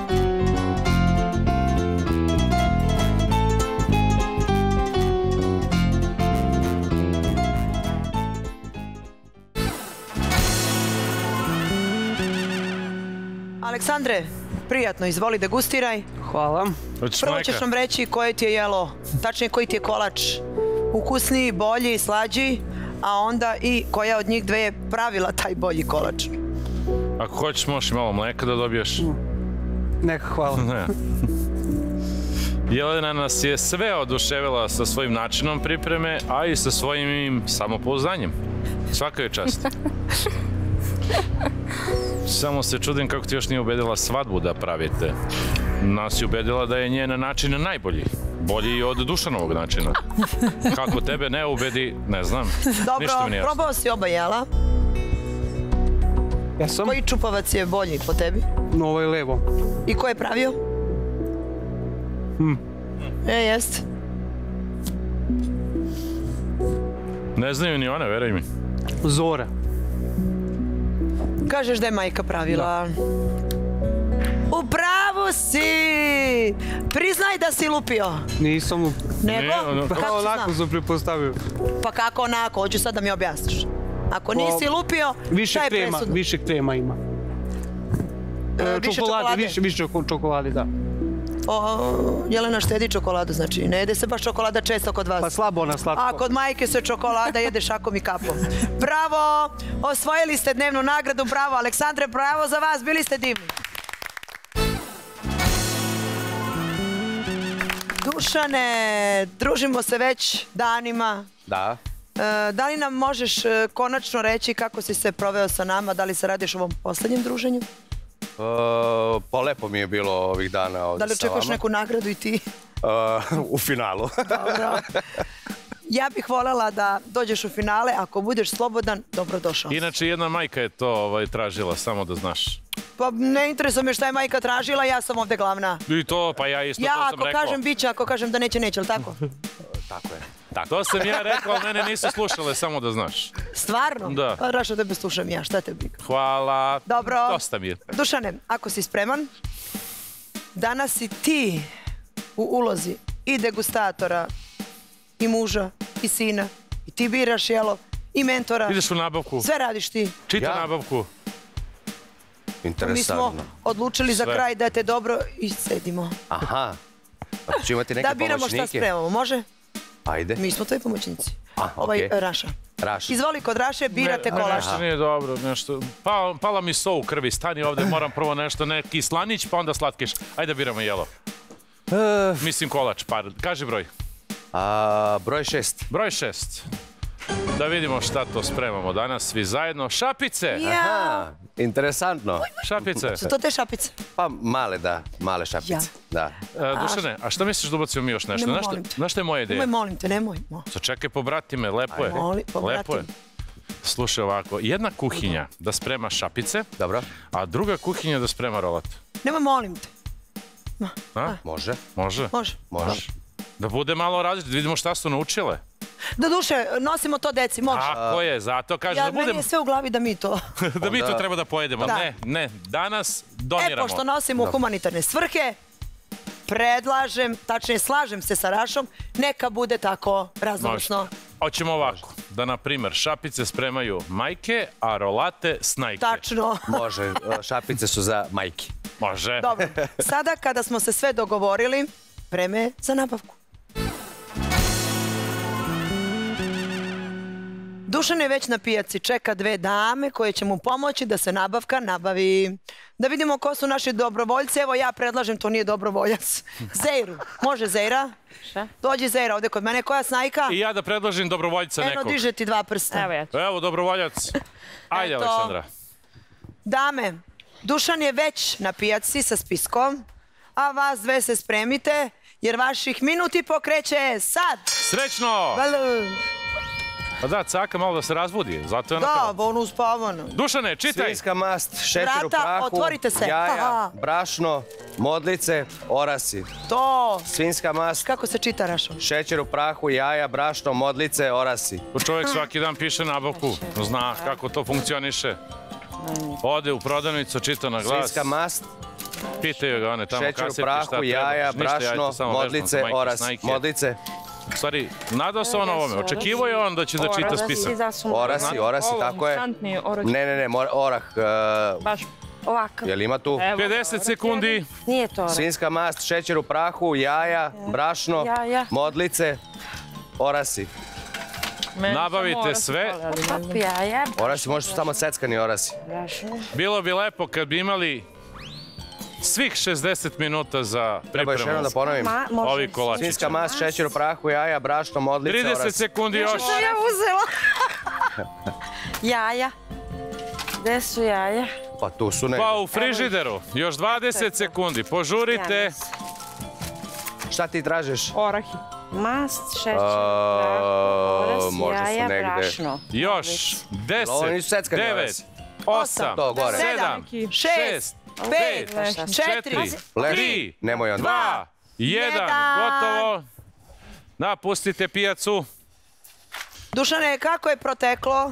[SPEAKER 2] Aleksandre, prijatno, izvoli degustiraj.
[SPEAKER 14] Hvala.
[SPEAKER 2] Prvo ćeš nam reći koje ti je jelo, tačnije koji ti je kolač ukusniji, bolji, slađi, a onda i koja od njih dve je pravila taj bolji kolač.
[SPEAKER 3] Ako hoćeš, možeš i malo mleka da dobiješ.
[SPEAKER 14] Neka, hvala.
[SPEAKER 3] Jelena nas je sve oduševila sa svojim načinom pripreme, a i sa svojim samopouzdanjem. Svaka je čast. Samo se čudim kako ti još nije ubedila svadbu da pravite. Nas je ubedila da je njen način najbolji. Bolji i od Dušanovog načina. Kako tebe ne ubedi, ne znam.
[SPEAKER 2] Dobro, probao si oba jela.
[SPEAKER 14] Jesam.
[SPEAKER 2] Koji čupavac je bolji po tebi?
[SPEAKER 14] Ovo je levo.
[SPEAKER 2] I ko je pravio? Jest.
[SPEAKER 3] Ne znaju ni one, veruj mi.
[SPEAKER 14] Zora.
[SPEAKER 2] Kažeš da je majka pravila. U pravu si! Priznaj da si lupio.
[SPEAKER 14] Nisam lupio.
[SPEAKER 2] Nego? Pa kako si
[SPEAKER 14] onako sam prepostavio.
[SPEAKER 2] Pa kako onako? Hoću sad da mi objasniš. Ako nisi lupio, šta je presudno?
[SPEAKER 14] Više krema ima.
[SPEAKER 2] Više čokolade?
[SPEAKER 14] Više čokolade, da.
[SPEAKER 2] Jelena štedi čokoladu, znači ne jede se baš čokolada često kod vas.
[SPEAKER 14] Pa slabo ona slatko.
[SPEAKER 2] A kod majke se čokolada jede šakom i kapom. Bravo! Osvojili ste dnevnu nagradu, bravo Aleksandre, bravo za vas, bili ste divni. Dušane, družimo se već danima.
[SPEAKER 4] Da.
[SPEAKER 2] Da li nam možeš konačno reći kako si se proveo sa nama, da li se radiš o ovom posljednjem druženju?
[SPEAKER 4] Pa lepo mi je bilo ovih dana ovdje sa vama.
[SPEAKER 2] Da li očekuješ neku nagradu i ti?
[SPEAKER 4] U finalu.
[SPEAKER 2] Dobro. Ja bih voljela da dođeš u finale, ako budeš slobodan, dobrodošao.
[SPEAKER 3] Inače, jedna majka je to tražila, samo da znaš.
[SPEAKER 2] Pa ne interesuje me šta je majka tražila, ja sam ovdje glavna.
[SPEAKER 3] I to, pa ja isto to sam rekao.
[SPEAKER 2] Ja ako kažem biće, ako kažem da neće, neće, ali tako?
[SPEAKER 4] Tako je.
[SPEAKER 3] To sam ja rekao, ali mene nisu slušale, samo da znaš.
[SPEAKER 2] Stvarno?
[SPEAKER 3] Da.
[SPEAKER 2] Pa Rašo, tebe slušam ja, šta te briga?
[SPEAKER 3] Hvala.
[SPEAKER 2] Dobro.
[SPEAKER 3] Dosta mi je.
[SPEAKER 2] Dušane, ako si spreman, danas si ti u ulozi i degustatora, i muža, i sina, i ti biraš jelo, i mentora.
[SPEAKER 3] Ideš u nabavku.
[SPEAKER 2] Sve radiš ti.
[SPEAKER 3] Čita nabavku.
[SPEAKER 4] Interesantno.
[SPEAKER 2] Mi smo odlučili za kraj da te dobro iscedimo.
[SPEAKER 4] Aha. Pa ću imati neke pomoćnike?
[SPEAKER 2] Da biramo šta spremamo, može?
[SPEAKER 4] Ajde.
[SPEAKER 2] Mi smo tvoji pomoćnici. Raša. Izvoli kod Raše, birate kolač.
[SPEAKER 3] Nešto nije dobro, nešto. Pala mi so u krvi, stani ovdje, moram prvo nešto, neki slanić, pa onda slatkiš. Ajde biramo jelo. Mislim kolač, kaži broj.
[SPEAKER 4] Broj 6.
[SPEAKER 3] Broj 6. Da vidimo šta to spremamo danas, svi zajedno. Šapice!
[SPEAKER 4] Aha, interesantno.
[SPEAKER 3] Šapice.
[SPEAKER 2] Su to te šapice?
[SPEAKER 4] Pa male, da, male šapice.
[SPEAKER 3] Dušane, a šta misliš da ubacimo mi još nešto? Znaš što je moja ideja?
[SPEAKER 2] Molim te, nemoj.
[SPEAKER 3] Čekaj, pobrati me, lepo je. Lepo je. Slušaj ovako, jedna kuhinja da sprema šapice, a druga kuhinja da sprema rolat.
[SPEAKER 2] Nemoj, molim te.
[SPEAKER 4] Može.
[SPEAKER 3] Može?
[SPEAKER 2] Može.
[SPEAKER 3] Da bude malo različito, da vidimo šta su naučile.
[SPEAKER 2] Do duše, nosimo to deci, može.
[SPEAKER 3] Tako je, zato kažem da budemo...
[SPEAKER 2] Meni je sve u glavi da mi to...
[SPEAKER 3] Da mi to treba da pojedemo. Ne, danas doniramo.
[SPEAKER 2] Pošto nosimo u humanitarne svrhe, predlažem, tačnije slažem se sa Rašom, neka bude tako raznovršno.
[SPEAKER 3] Hoćemo ovako, da na primjer šapice spremaju majke, a rolate snajke.
[SPEAKER 2] Tačno.
[SPEAKER 4] Može, šapice su za majke.
[SPEAKER 3] Može.
[SPEAKER 2] Dobro, sada kada smo se sve dogovorili, vreme za nabavku. Dušan je već na pijaci, čeka 2 dame koje će mu pomoći da se nabavka nabavi. Da vidimo ko su naši dobrovoljci. Evo ja predlažem, to nije dobrovoljac. Zeiru. Može Zeira?
[SPEAKER 6] Šta?
[SPEAKER 2] Dođi Zeira ovdje kod mene. Koja snajka?
[SPEAKER 3] I ja da predlažim dobrovoljca nekog.
[SPEAKER 2] Eno, diže ti 2 prsta.
[SPEAKER 3] Evo dobrovoljac. Ajde, Aleksandra.
[SPEAKER 2] Dame, Dušan je već na pijaci sa spiskom, a vas 2 se spremite, jer vaših minuti pokreće sad.
[SPEAKER 3] Srećno! Pa da, caka malo da se razbudi, zato je
[SPEAKER 2] Da, bonus pavano.
[SPEAKER 3] Dušane, čitaj!
[SPEAKER 4] Svinjska mast, šećer u prahu, jaja, brašno, modlice, orasi.
[SPEAKER 2] To!
[SPEAKER 4] Svinjska mast.
[SPEAKER 2] Kako se čita, Rašo?
[SPEAKER 4] Šećer u prahu, jaja, brašno, modlice, orasi.
[SPEAKER 3] Čovjek svaki dan piše nabavku, zna kako to funkcioniše. Ode u prodavnicu, čita na glas.
[SPEAKER 4] Svinjska mast.
[SPEAKER 3] Pitaju ga one tamo kaseti šta treba.
[SPEAKER 4] Šećer u prahu, jaja, brašno, modlice, orasi. Modlice.
[SPEAKER 3] U stvari, nadao se on ovome, očekivao je on da će da čita spisak.
[SPEAKER 4] Orasi, tako je. Ne, orah.
[SPEAKER 6] Baš ovako.
[SPEAKER 4] Jel ima tu?
[SPEAKER 3] 50 sekundi.
[SPEAKER 6] Nije to orah.
[SPEAKER 4] Svinjska mast, šećer u prahu, jaja, brašno, modlice, orasi.
[SPEAKER 3] Nabavite sve.
[SPEAKER 4] Orasi, možda su samo seckani orasi.
[SPEAKER 3] Bilo bi lepo kad bi imali svih 60 minuta za pripremu.
[SPEAKER 4] Treba još jednom da ponovim.
[SPEAKER 3] Ovi kolačića.
[SPEAKER 4] Svinjska mast, šećer u prahu, jaja, brašno, modlice, orasi.
[SPEAKER 3] 30 sekundi još.
[SPEAKER 6] Što ja uzela? Jaja. Gde su jaja?
[SPEAKER 4] Pa tu su negdje.
[SPEAKER 3] Pa u frižideru. Još 20 sekundi. Požurite.
[SPEAKER 4] Šta ti tražiš?
[SPEAKER 6] Orahi. Mast, šećer, brašno, jaja, brašno.
[SPEAKER 3] Još 10, 9, 8, 7, 6, 5, 4, 3, 2, 1, gotovo. Napustite pijacu.
[SPEAKER 2] Dušane, kako je proteklo?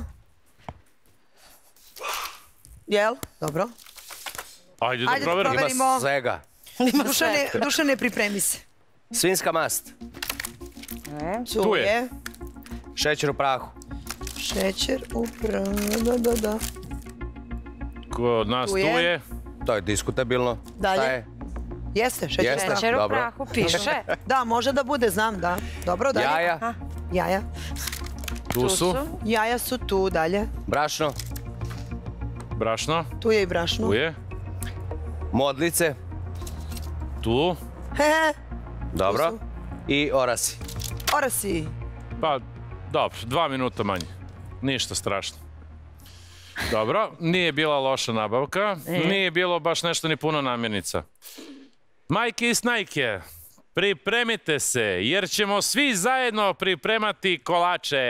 [SPEAKER 2] Jel? Dobro.
[SPEAKER 3] Ajde da proverimo.
[SPEAKER 4] Ima svega.
[SPEAKER 2] Dušane, pripremi se.
[SPEAKER 4] Svinjska mast.
[SPEAKER 2] Tu je.
[SPEAKER 4] Šećer u prahu.
[SPEAKER 2] Šećer u prahu, da.
[SPEAKER 3] Kod nas tu je.
[SPEAKER 4] To je diskutabilno.
[SPEAKER 2] Dalje. Jeste,
[SPEAKER 6] šećer u prahu, piše.
[SPEAKER 2] Da, može da bude, znam, da. Dobro, dalje.
[SPEAKER 4] Jaja.
[SPEAKER 2] Jaja.
[SPEAKER 3] Tu su.
[SPEAKER 2] Jaja su tu, dalje.
[SPEAKER 4] Brašno.
[SPEAKER 3] Brašno.
[SPEAKER 2] Tu je i brašno.
[SPEAKER 3] Tu je.
[SPEAKER 4] Modlice.
[SPEAKER 3] Tu.
[SPEAKER 4] Dobro. I orasi.
[SPEAKER 2] Orasi.
[SPEAKER 3] Pa, dobro, 2 minuta manje. Ništa strašno. Dobro, nije bila loša nabavka, nije bilo baš nešto ni puno namirnica. Majke i snajke, pripremite se, jer ćemo svi zajedno pripremati kolače.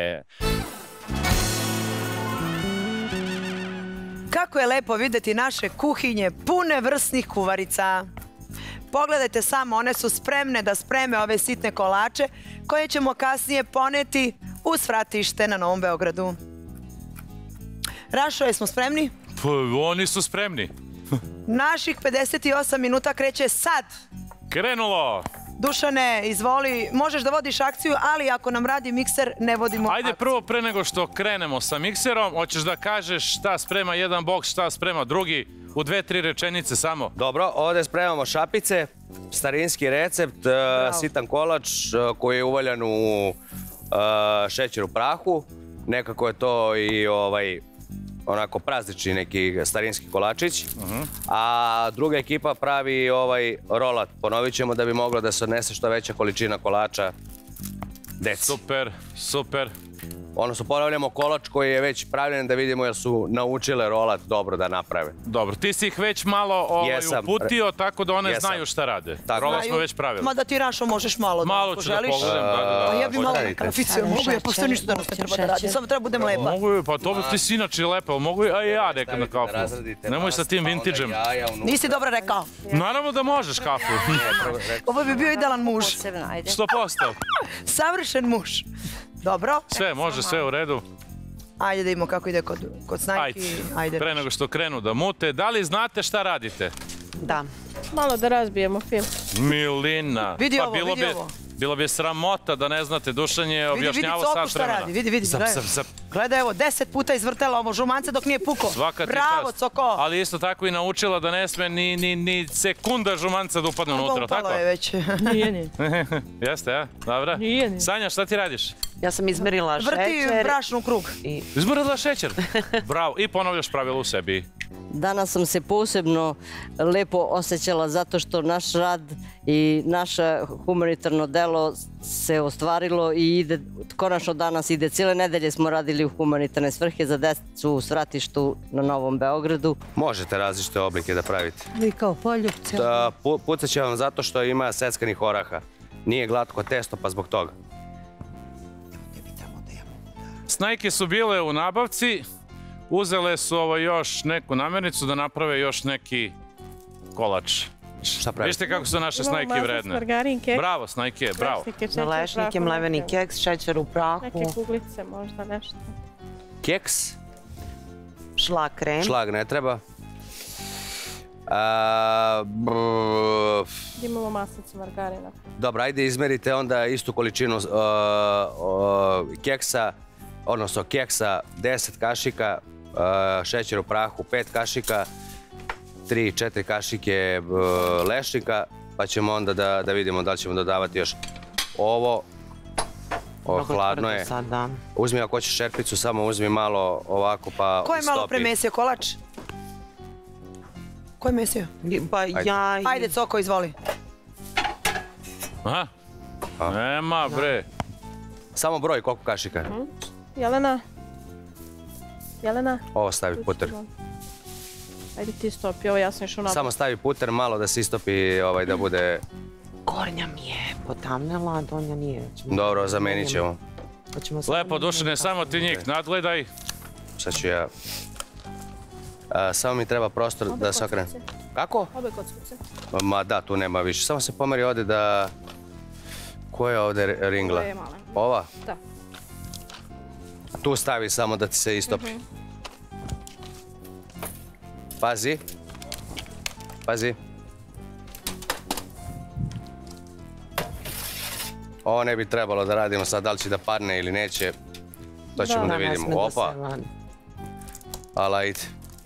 [SPEAKER 2] Kako je lepo vidjeti naše kuhinje pune vrsnih kuvarica. Pogledajte samo, one su spremne da spreme ove sitne kolače koje ćemo kasnije poneti u svratište na Novom Beogradu. Rašo, jesmo spremni?
[SPEAKER 3] Pa, oni su spremni.
[SPEAKER 2] Naših 58 minuta kreće sad.
[SPEAKER 3] Krenulo.
[SPEAKER 2] Dušane, izvoli, možeš da vodiš akciju, ali ako nam radi mikser, ne vodimo akciju.
[SPEAKER 3] Ajde prvo, pre nego što krenemo sa mikserom, hoćeš da kažeš šta sprema jedan boks, šta sprema drugi, u 2-3 rečenice samo.
[SPEAKER 4] Dobro, ovdje spremamo šapice, starinski recept, sitan kolač koji je uvaljan u šećer u prahu. Nekako je to i onako praznični neki starinski kolačić. A druga ekipa pravi rolat. Ponovit ćemo da bi moglo da se odnese što veća količina kolača deci.
[SPEAKER 3] Super, super.
[SPEAKER 4] Odnosno, ponavljamo kolač koji je već pravljen da vidimo jel su naučile rolat dobro da naprave.
[SPEAKER 3] Dobro, ti si ih već malo uputio, tako da one znaju šta rade. Rolat smo već pravili.
[SPEAKER 2] Ma da ti, Rašo, možeš malo da
[SPEAKER 3] malo ću da pogledam,
[SPEAKER 2] da. Ja bi malo na karaficiju, mogu ja, pa sve ništa danas ne treba da radim, samo treba budem lepa.
[SPEAKER 3] Mogu, pa to ti si inače lepa, mogu i ja nekad na kafu. Nemoj sa tim vintageom.
[SPEAKER 2] Nisi dobro rekao.
[SPEAKER 3] Naravno da možeš kafu.
[SPEAKER 2] Ovo bi bio idealan muž.
[SPEAKER 3] 100%.
[SPEAKER 2] Savršen muž. Dobro.
[SPEAKER 3] Sve, može, sve u redu.
[SPEAKER 2] Ajde da imamo kako ide kod snajki.
[SPEAKER 3] Ajde, pre nego što krenu da mute, da li znate šta radite?
[SPEAKER 7] Da. Malo da razbijemo film.
[SPEAKER 3] Milina.
[SPEAKER 2] Vidi ovo, vidi ovo.
[SPEAKER 3] Bilo bi sramota da ne znate, Dušan je objašnjavao sat vremena.
[SPEAKER 2] Vidi, gledaj evo, 10 puta izvrtela ovo žumance dok nije puko. Bravo, Coko.
[SPEAKER 3] Ali isto tako i naučila da ne sme ni sekunda žumanca da upadne unutra, tako?
[SPEAKER 2] Upalo je već.
[SPEAKER 7] Nije.
[SPEAKER 3] Jeste, ja? Dobra.
[SPEAKER 7] Nije.
[SPEAKER 3] Sanja, šta ti radiš?
[SPEAKER 12] Ja sam izmerila šećer.
[SPEAKER 2] Vrti brašnu krug.
[SPEAKER 3] Izmerila šećer? Bravo. I ponavljaš pravilo u sebi.
[SPEAKER 10] Danas sam se posebno lepo osjećala zato što naš rad i naše humanitarno delo se ostvarilo i konačno danas ide. Cijele nedelje smo radili u humanitarne svrhe za decu u svratištu na Novom Beogradu.
[SPEAKER 4] Možete različite oblike da pravite.
[SPEAKER 15] Vi kao poljupce.
[SPEAKER 4] Pucat će vam zato što ima seckanih oraha. Nije glatko testo pa zbog toga.
[SPEAKER 3] Snajke su bile u nabavci. Uzele su još neku namirnicu da naprave još neki kolač.
[SPEAKER 4] Šta pravite?
[SPEAKER 3] Vidite kako su naše snajke vredne.
[SPEAKER 7] Margarin, keks.
[SPEAKER 3] Bravo, snajke, bravo.
[SPEAKER 12] Lešnike, mleveni keks, šećer u prahu.
[SPEAKER 7] Neke kuglice, možda nešto.
[SPEAKER 4] Keks?
[SPEAKER 12] Šlag krem.
[SPEAKER 4] Šlag ne treba.
[SPEAKER 7] Imamo masnicu margarina.
[SPEAKER 4] Dobro, ajde izmerite onda istu količinu keksa, odnosno keksa 10 kašika, šećer u prahu 5 kašika, 3-4 kašike lešnika, pa ćemo onda da vidimo da li ćemo dodavati još ovo. Ovo hladno je. Uzmi ako hoćeš šerpicu, samo uzmi malo ovako pa stopi.
[SPEAKER 2] Ko je malo premesio kolač? Ko je mesio?
[SPEAKER 12] Pa ja...
[SPEAKER 2] Ajde, Coko, izvoli.
[SPEAKER 3] Aha. Nema, bre.
[SPEAKER 4] Samo broj koliko kašika.
[SPEAKER 7] Jelena?
[SPEAKER 4] Ovo stavi puter.
[SPEAKER 7] Ajde ti stopi, ovo ja sam išao napad.
[SPEAKER 4] Samo stavi puter malo da se istopi, da bude...
[SPEAKER 12] Gornja mi je potamnela, a donja nije.
[SPEAKER 4] Dobro, zamenit ćemo.
[SPEAKER 3] Lepo, Dušane, samo ti njih nadgledaj.
[SPEAKER 4] Sad ću ja... Samo mi treba prostor da se okrene. Kako?
[SPEAKER 7] Obe kockice.
[SPEAKER 4] Ma da, tu nema više. Samo se pomeri ovdje da... Ko je ovdje ringla?
[SPEAKER 7] Ova je mala.
[SPEAKER 4] Ova?
[SPEAKER 7] Da.
[SPEAKER 4] Tu stavi samo da ti se istopi. Pazi. Pazi. Ovo ne bi trebalo da radimo sad, da li će da padne ili neće. To ćemo da vidimo. Opa. Ali ajde.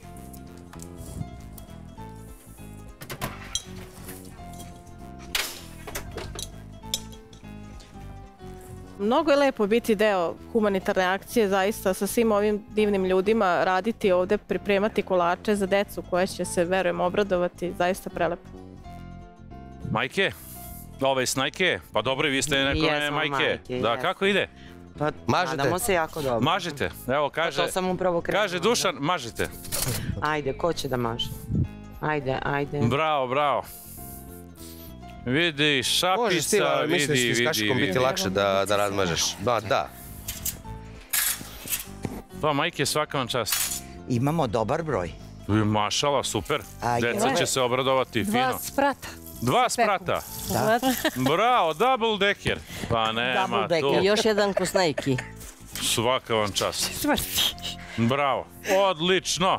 [SPEAKER 7] Mnogo je lepo biti deo humanitarne akcije, zaista sa svim ovim divnim ljudima, raditi ovdje, pripremati kolače za decu koje će se, verujem, obradovati, zaista prelepo.
[SPEAKER 3] Majke? Ove snajke? Pa dobro, vi ste nekome majke. Da, kako ide?
[SPEAKER 12] Pa nadamo se jako dobro.
[SPEAKER 3] Mažite, evo kaže, kaže Dušan, mažite.
[SPEAKER 12] Ajde, ko će da maže? Ajde.
[SPEAKER 3] Bravo, bravo. Vidi, šapica,
[SPEAKER 4] možeš ti, misliš ti s kašikom biti lakše da razmažeš. Da.
[SPEAKER 3] Pa majke, svaka vam čast.
[SPEAKER 11] Imamo dobar broj.
[SPEAKER 3] Mašala, super. Deca će se obradovati fino.
[SPEAKER 15] 2 sprata.
[SPEAKER 3] 2 sprata? Bravo, double decker. Pa nema tu.
[SPEAKER 10] I još jedan ko snajki.
[SPEAKER 3] Svaka vam čast. Bravo, odlično.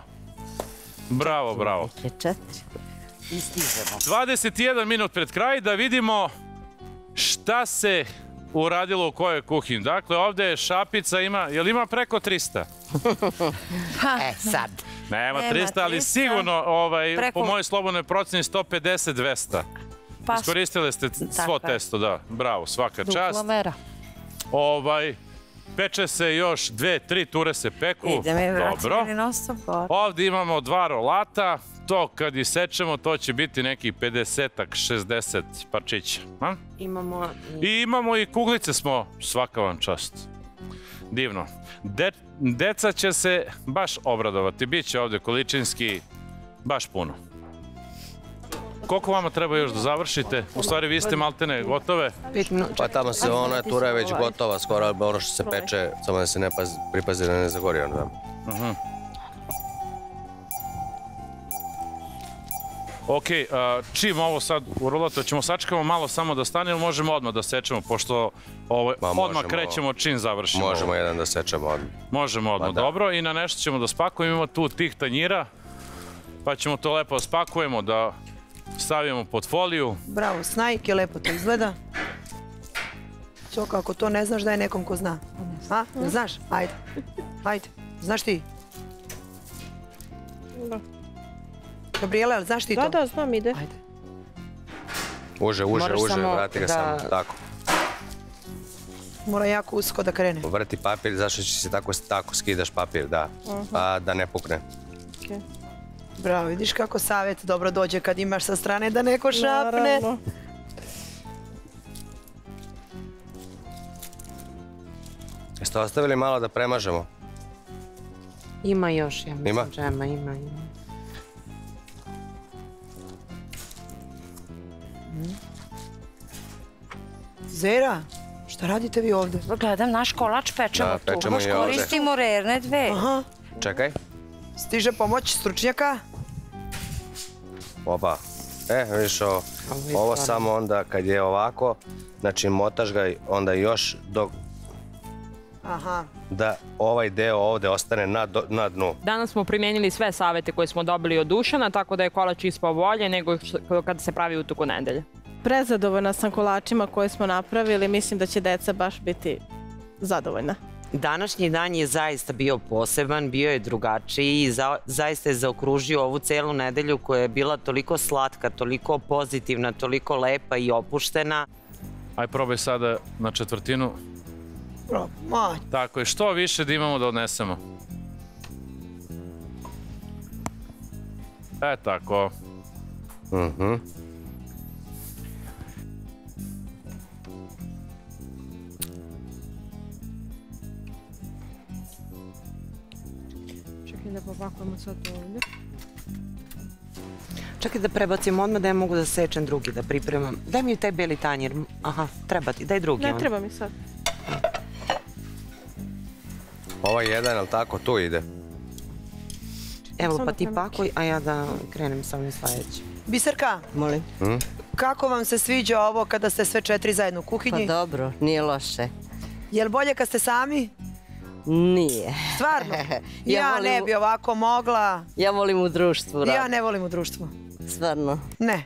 [SPEAKER 3] Bravo.
[SPEAKER 10] 4.
[SPEAKER 11] I stižemo.
[SPEAKER 3] 21 minut pred kraj da vidimo šta se uradilo u kojoj kuhinji. Dakle, ovdje šapica ima, jel ima preko 300?
[SPEAKER 11] Sad.
[SPEAKER 3] Nema 300, ali sigurno, po mojoj slobodnoj proceni, 150-200. Iskoristili ste svo testo, da. Bravo, svaka čast. Peče se još 2-3 ture se peku. Dobro. Ovdje imamo 2 rolata. To kad isečemo, to će biti nekih 50-ak, 60 parčića. I imamo i kuglice smo, svaka vam čast. Divno. Deca će se baš obradovati. Biće ovdje količinski baš puno. Koliko vama treba još da završite? U stvari vi ste maltene gotove.
[SPEAKER 4] Pa tamo se ona tura je već gotova, skoro ono što se peče, samo da se ne pripazi da ne zagori onda.
[SPEAKER 3] Ok, čim ovo sad urolate, ćemo sačekamo malo samo da stane ili možemo odmah da sečemo, pošto odmah krećemo čim završimo.
[SPEAKER 4] Možemo jedan da sečemo odmah.
[SPEAKER 3] Možemo odmah, dobro. I na nešto ćemo da spakujemo, imamo tu tih tanjira, pa ćemo to lepo spakujemo, da stavimo pod foliju.
[SPEAKER 2] Bravo, snajke, lepo to izgleda. Čoka, ako to ne znaš, daj nekom ko zna. A, ne znaš? Ajde, ajde. Znaš ti?
[SPEAKER 7] Da.
[SPEAKER 2] Gabriela, ali znaš ti to?
[SPEAKER 7] Da, znam, ide.
[SPEAKER 2] Ajde.
[SPEAKER 4] Uže, vrati ga samo, tako.
[SPEAKER 2] Mora jako usko da krene.
[SPEAKER 4] Vrti papir, zašto će se tako skidaš papir, da. Pa da ne pukne.
[SPEAKER 2] Bravo, vidiš kako savjet dobro dođe kad imaš sa strane da neko šapne.
[SPEAKER 4] Jeste ostavili malo da premažemo?
[SPEAKER 12] Ima još, ja mislim, džema, ima.
[SPEAKER 2] Zera, šta radite vi ovdje?
[SPEAKER 6] Gledam, naš kolač pečemo tu.
[SPEAKER 4] Pečemo i ovdje.
[SPEAKER 6] Koristimo rerne dve.
[SPEAKER 4] Čekaj.
[SPEAKER 2] Stiže pomoć stručnjaka.
[SPEAKER 4] Opa. Vidiš ovo samo onda kad je ovako, znači motaš ga onda još dok da ovaj deo ovdje ostane na dnu.
[SPEAKER 16] Danas smo primijenili sve savjete koje smo dobili od Dušana, tako da je kolač ispao bolje nego kada se pravi u toku nedelje.
[SPEAKER 7] Prezadovoljna sam kolačima koje smo napravili, mislim da će deca baš biti zadovoljna.
[SPEAKER 12] Današnji dan je zaista bio poseban, bio je drugačiji i zaista je zaokružio ovu celu nedelju koja je bila toliko slatka, toliko pozitivna, toliko lepa i opuštena.
[SPEAKER 3] Aj probaj sada na četvrtinu.
[SPEAKER 2] Probaj.
[SPEAKER 3] Tako je, što više da imamo da odnesemo. Tako.
[SPEAKER 7] Da popakujemo sad ovdje.
[SPEAKER 12] Čekaj da prebacim odmah da ja mogu da sečem drugi, da pripremam. Daj mi taj beli tanjir. Aha, treba ti, daj drugi.
[SPEAKER 7] Ne treba mi sad.
[SPEAKER 4] Ovaj jedan, ali tako, tu ide.
[SPEAKER 12] Evo, pa ti pakuj, a ja da krenem sa ovim sljedećim.
[SPEAKER 2] Biserka,
[SPEAKER 10] molim.
[SPEAKER 2] Kako vam se sviđa ovo kada ste sve 4 zajedno u kuhinji?
[SPEAKER 10] Pa dobro, nije loše.
[SPEAKER 2] Je li bolje kad ste sami?
[SPEAKER 10] Nije.
[SPEAKER 2] Stvarno? Ja ne bi ovako mogla.
[SPEAKER 10] Ja volim u društvu.
[SPEAKER 2] Ja ne volim u društvu.
[SPEAKER 10] Stvarno?
[SPEAKER 2] Ne.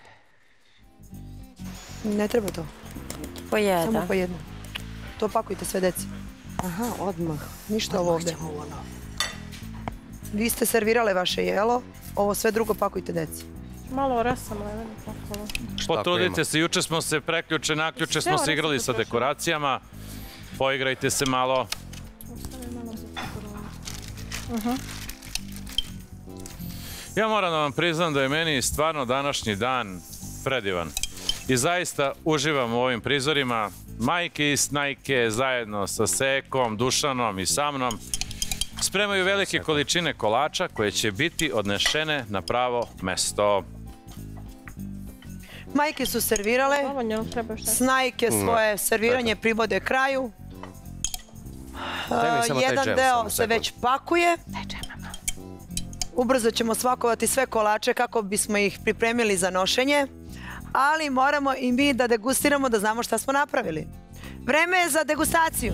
[SPEAKER 2] Ne treba to.
[SPEAKER 6] Po jedan.
[SPEAKER 2] Samo po jedno. To pakujte sve deci.
[SPEAKER 10] Aha, odmah.
[SPEAKER 2] Ništa ovo ovdje. Vi ste servirale vaše jelo, ovo sve drugo pakujte deci.
[SPEAKER 7] Malo rasam leveno pakala.
[SPEAKER 3] Potrudite se, juče smo se preključe, naključe smo se igrali sa dekoracijama. Poigrajte se malo. Ja moram da vam priznam da je meni stvarno današnji dan predivan. I zaista uživam u ovim prizorima. Majke i snajke zajedno sa Sekom, Dušanom i sa mnom spremaju velike količine kolača koje će biti odnešene na pravo mesto.
[SPEAKER 2] Majke su servirale, snajke svoje serviranje privode kraju. Jedan deo se već pakuje. Ubrzo ćemo svakovati sve kolače kako bismo ih pripremili za nošenje, ali moramo i mi da degustiramo da znamo šta smo napravili. Vreme je za degustaciju.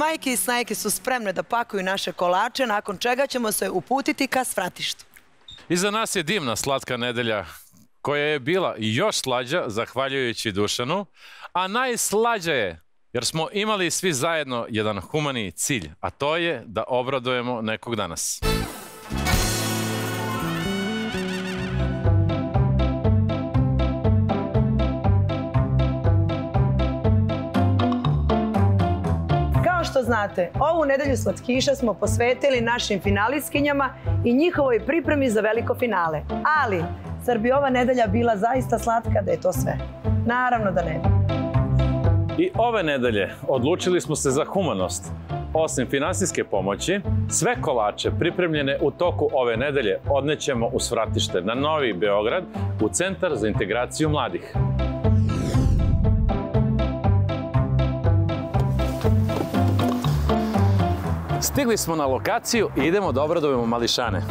[SPEAKER 2] Majke i snajke su spremne da pakuju naše kolače, nakon čega ćemo se uputiti ka svratištu.
[SPEAKER 3] Iza nas je divna slatka nedelja, koja je bila još slađa, zahvaljujući Dušanu, a najslađa je jer smo imali svi zajedno jedan humani cilj, a to je da obradujemo nekog danas.
[SPEAKER 2] Kao što znate, ovu nedelju slatkiša smo posvetili našim finalistkinjama i njihovoj pripremi za veliko finale. Ali, zar bi ova nedelja bila zaista slatka da je to sve? Naravno da ne.
[SPEAKER 3] I ove nedelje odlučili smo se za humanost. Osim finansijske pomoći, sve kolače pripremljene u toku ove nedelje odnećemo u svratište na Novi Beograd u Centar za integraciju mladih. Stigli smo na lokaciju i idemo da obradujemo mališane.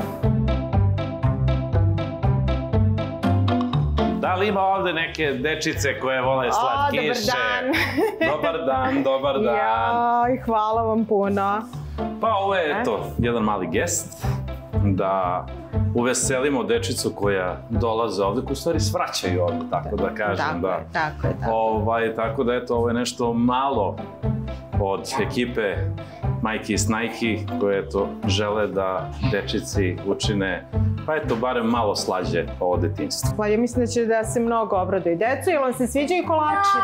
[SPEAKER 3] Da li ima ovde neke dečice koje vole slatkiše?
[SPEAKER 7] Dobar dan.
[SPEAKER 3] Dobar dan.
[SPEAKER 7] Jaj, hvala vam puno.
[SPEAKER 3] Pa ovo je jedan mali gest da uveselimo dečicu koja dolaze ovde, koja u stvari svraćaju ovde, tako da kažem. Tako da eto, ovo je nešto malo od ekipe Majki i Snajki koje žele da dečici učine, pa eto, barem malo slađe ovo detinjstvo.
[SPEAKER 7] Pa ja mislim da će da se mnogo obraduju decu, jer vam se sviđaju kolači?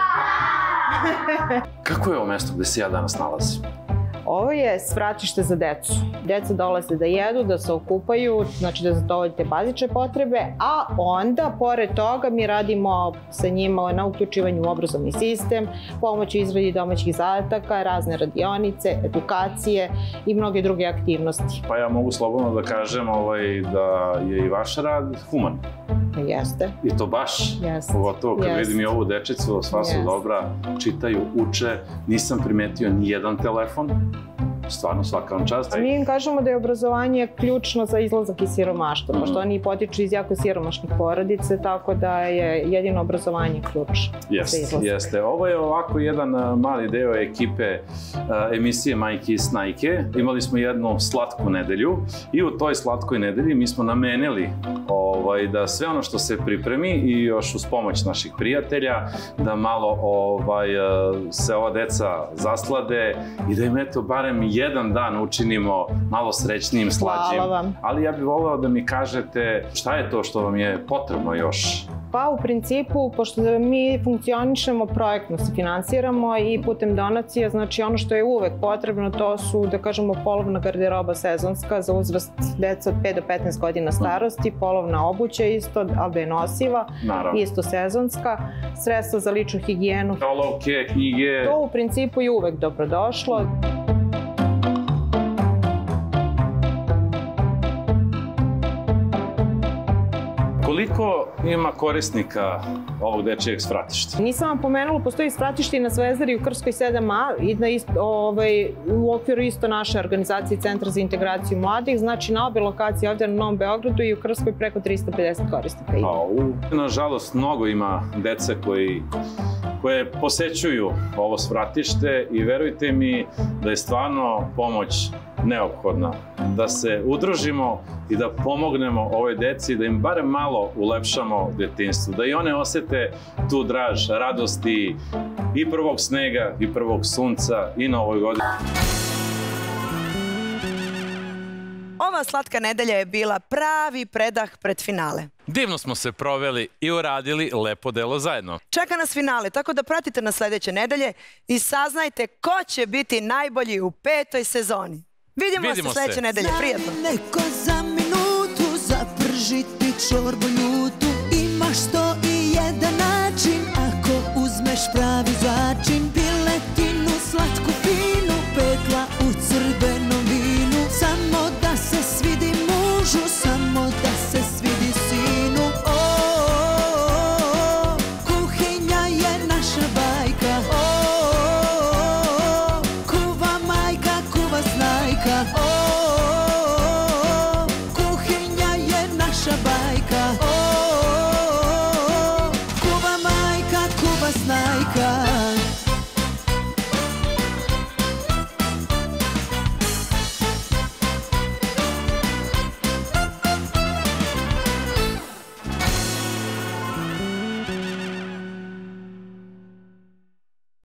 [SPEAKER 3] Kako je ovo mesto gde se ja danas nalazim?
[SPEAKER 7] Ovo je svratište za decu. Deca dolaze da jedu, da se okupaju, znači da zadovoljite bazične potrebe, a onda, pored toga, mi radimo sa njima na uključivanju u obrazovni sistem, pomoć u izradi domaćih zadataka, razne radionice, edukacije i mnoge druge aktivnosti.
[SPEAKER 3] Pa ja mogu slobodno da kažem da je i vaš rad human.
[SPEAKER 7] Jeste.
[SPEAKER 3] I to baš, pogotovo kad vidim i ovu dečicu, sva su dobra, čitaju, uče, nisam primetio ni jedan telefon, stvarno svaka vam čast.
[SPEAKER 7] Mi im kažemo da je obrazovanje ključno za izlazak iz siromaštva, pošto oni potiču iz jako siromašnih porodice, tako da je jedino obrazovanje ključ za izlazak.
[SPEAKER 3] Jeste. Ovo je ovako jedan mali deo ekipe emisije Majke i Snajke. Imali smo jednu slatku nedelju i u toj slatkoj nedelji mi smo namenili da sve ono što se pripremi i još uz pomoć naših prijatelja, da malo se ova deca zaslade i da im eto barem jedan dan učinimo malo srećnijim, slađim.
[SPEAKER 7] Hvala vam.
[SPEAKER 3] Ali ja bih voleo da mi kažete šta je to što vam je potrebno još?
[SPEAKER 7] Pa u principu, pošto mi funkcionišemo projektno, se finansiramo i putem donacija, znači ono što je uvek potrebno, to su, da kažemo, polovna garderoba sezonska za uzrast deca od 5 do 15 godina starosti, polovna obuća isto, ali da je nosiva, isto sezonska, sredstva za ličnu higijenu.
[SPEAKER 3] Olovke, knjige.
[SPEAKER 7] To u principu je uvek dobrodošlo.
[SPEAKER 3] Koliko ima korisnika ovog dečijeg svratišta?
[SPEAKER 7] Nisam vam pomenula, postoji svratište i na Zvezdari u Krskoj 7a i u okviru isto naše organizacije Centra za integraciju mladih, znači na obe lokacije ovdje na Novom Beogradu i u Krskoj preko 350 korisnika ima.
[SPEAKER 3] Nažalost, mnogo ima dece koje posećuju ovo svratište i verujte mi da je stvarno pomoć neophodna. Da se udružimo i da pomognemo ovoj deci, da im barem malo ulepšamo detinjstvo, da i one osete tu draž radosti i prvog snega i prvog sunca i na ovoj godini.
[SPEAKER 2] Ova slatka nedelja je bila pravi predah pred finale.
[SPEAKER 3] Divno smo se proveli i uradili lepo delo zajedno.
[SPEAKER 2] Čeka nas finale, tako da pratite nas sljedeće nedelje i saznajte ko će biti najbolji u 5. sezoni. Vidimo se sljedeće nedelje, prijatno. Neko za minutu zapržiti čorbu ljutu, imaš 101 način ako uzmeš pravi začin, piletinu slatku finu, pekla u crdo.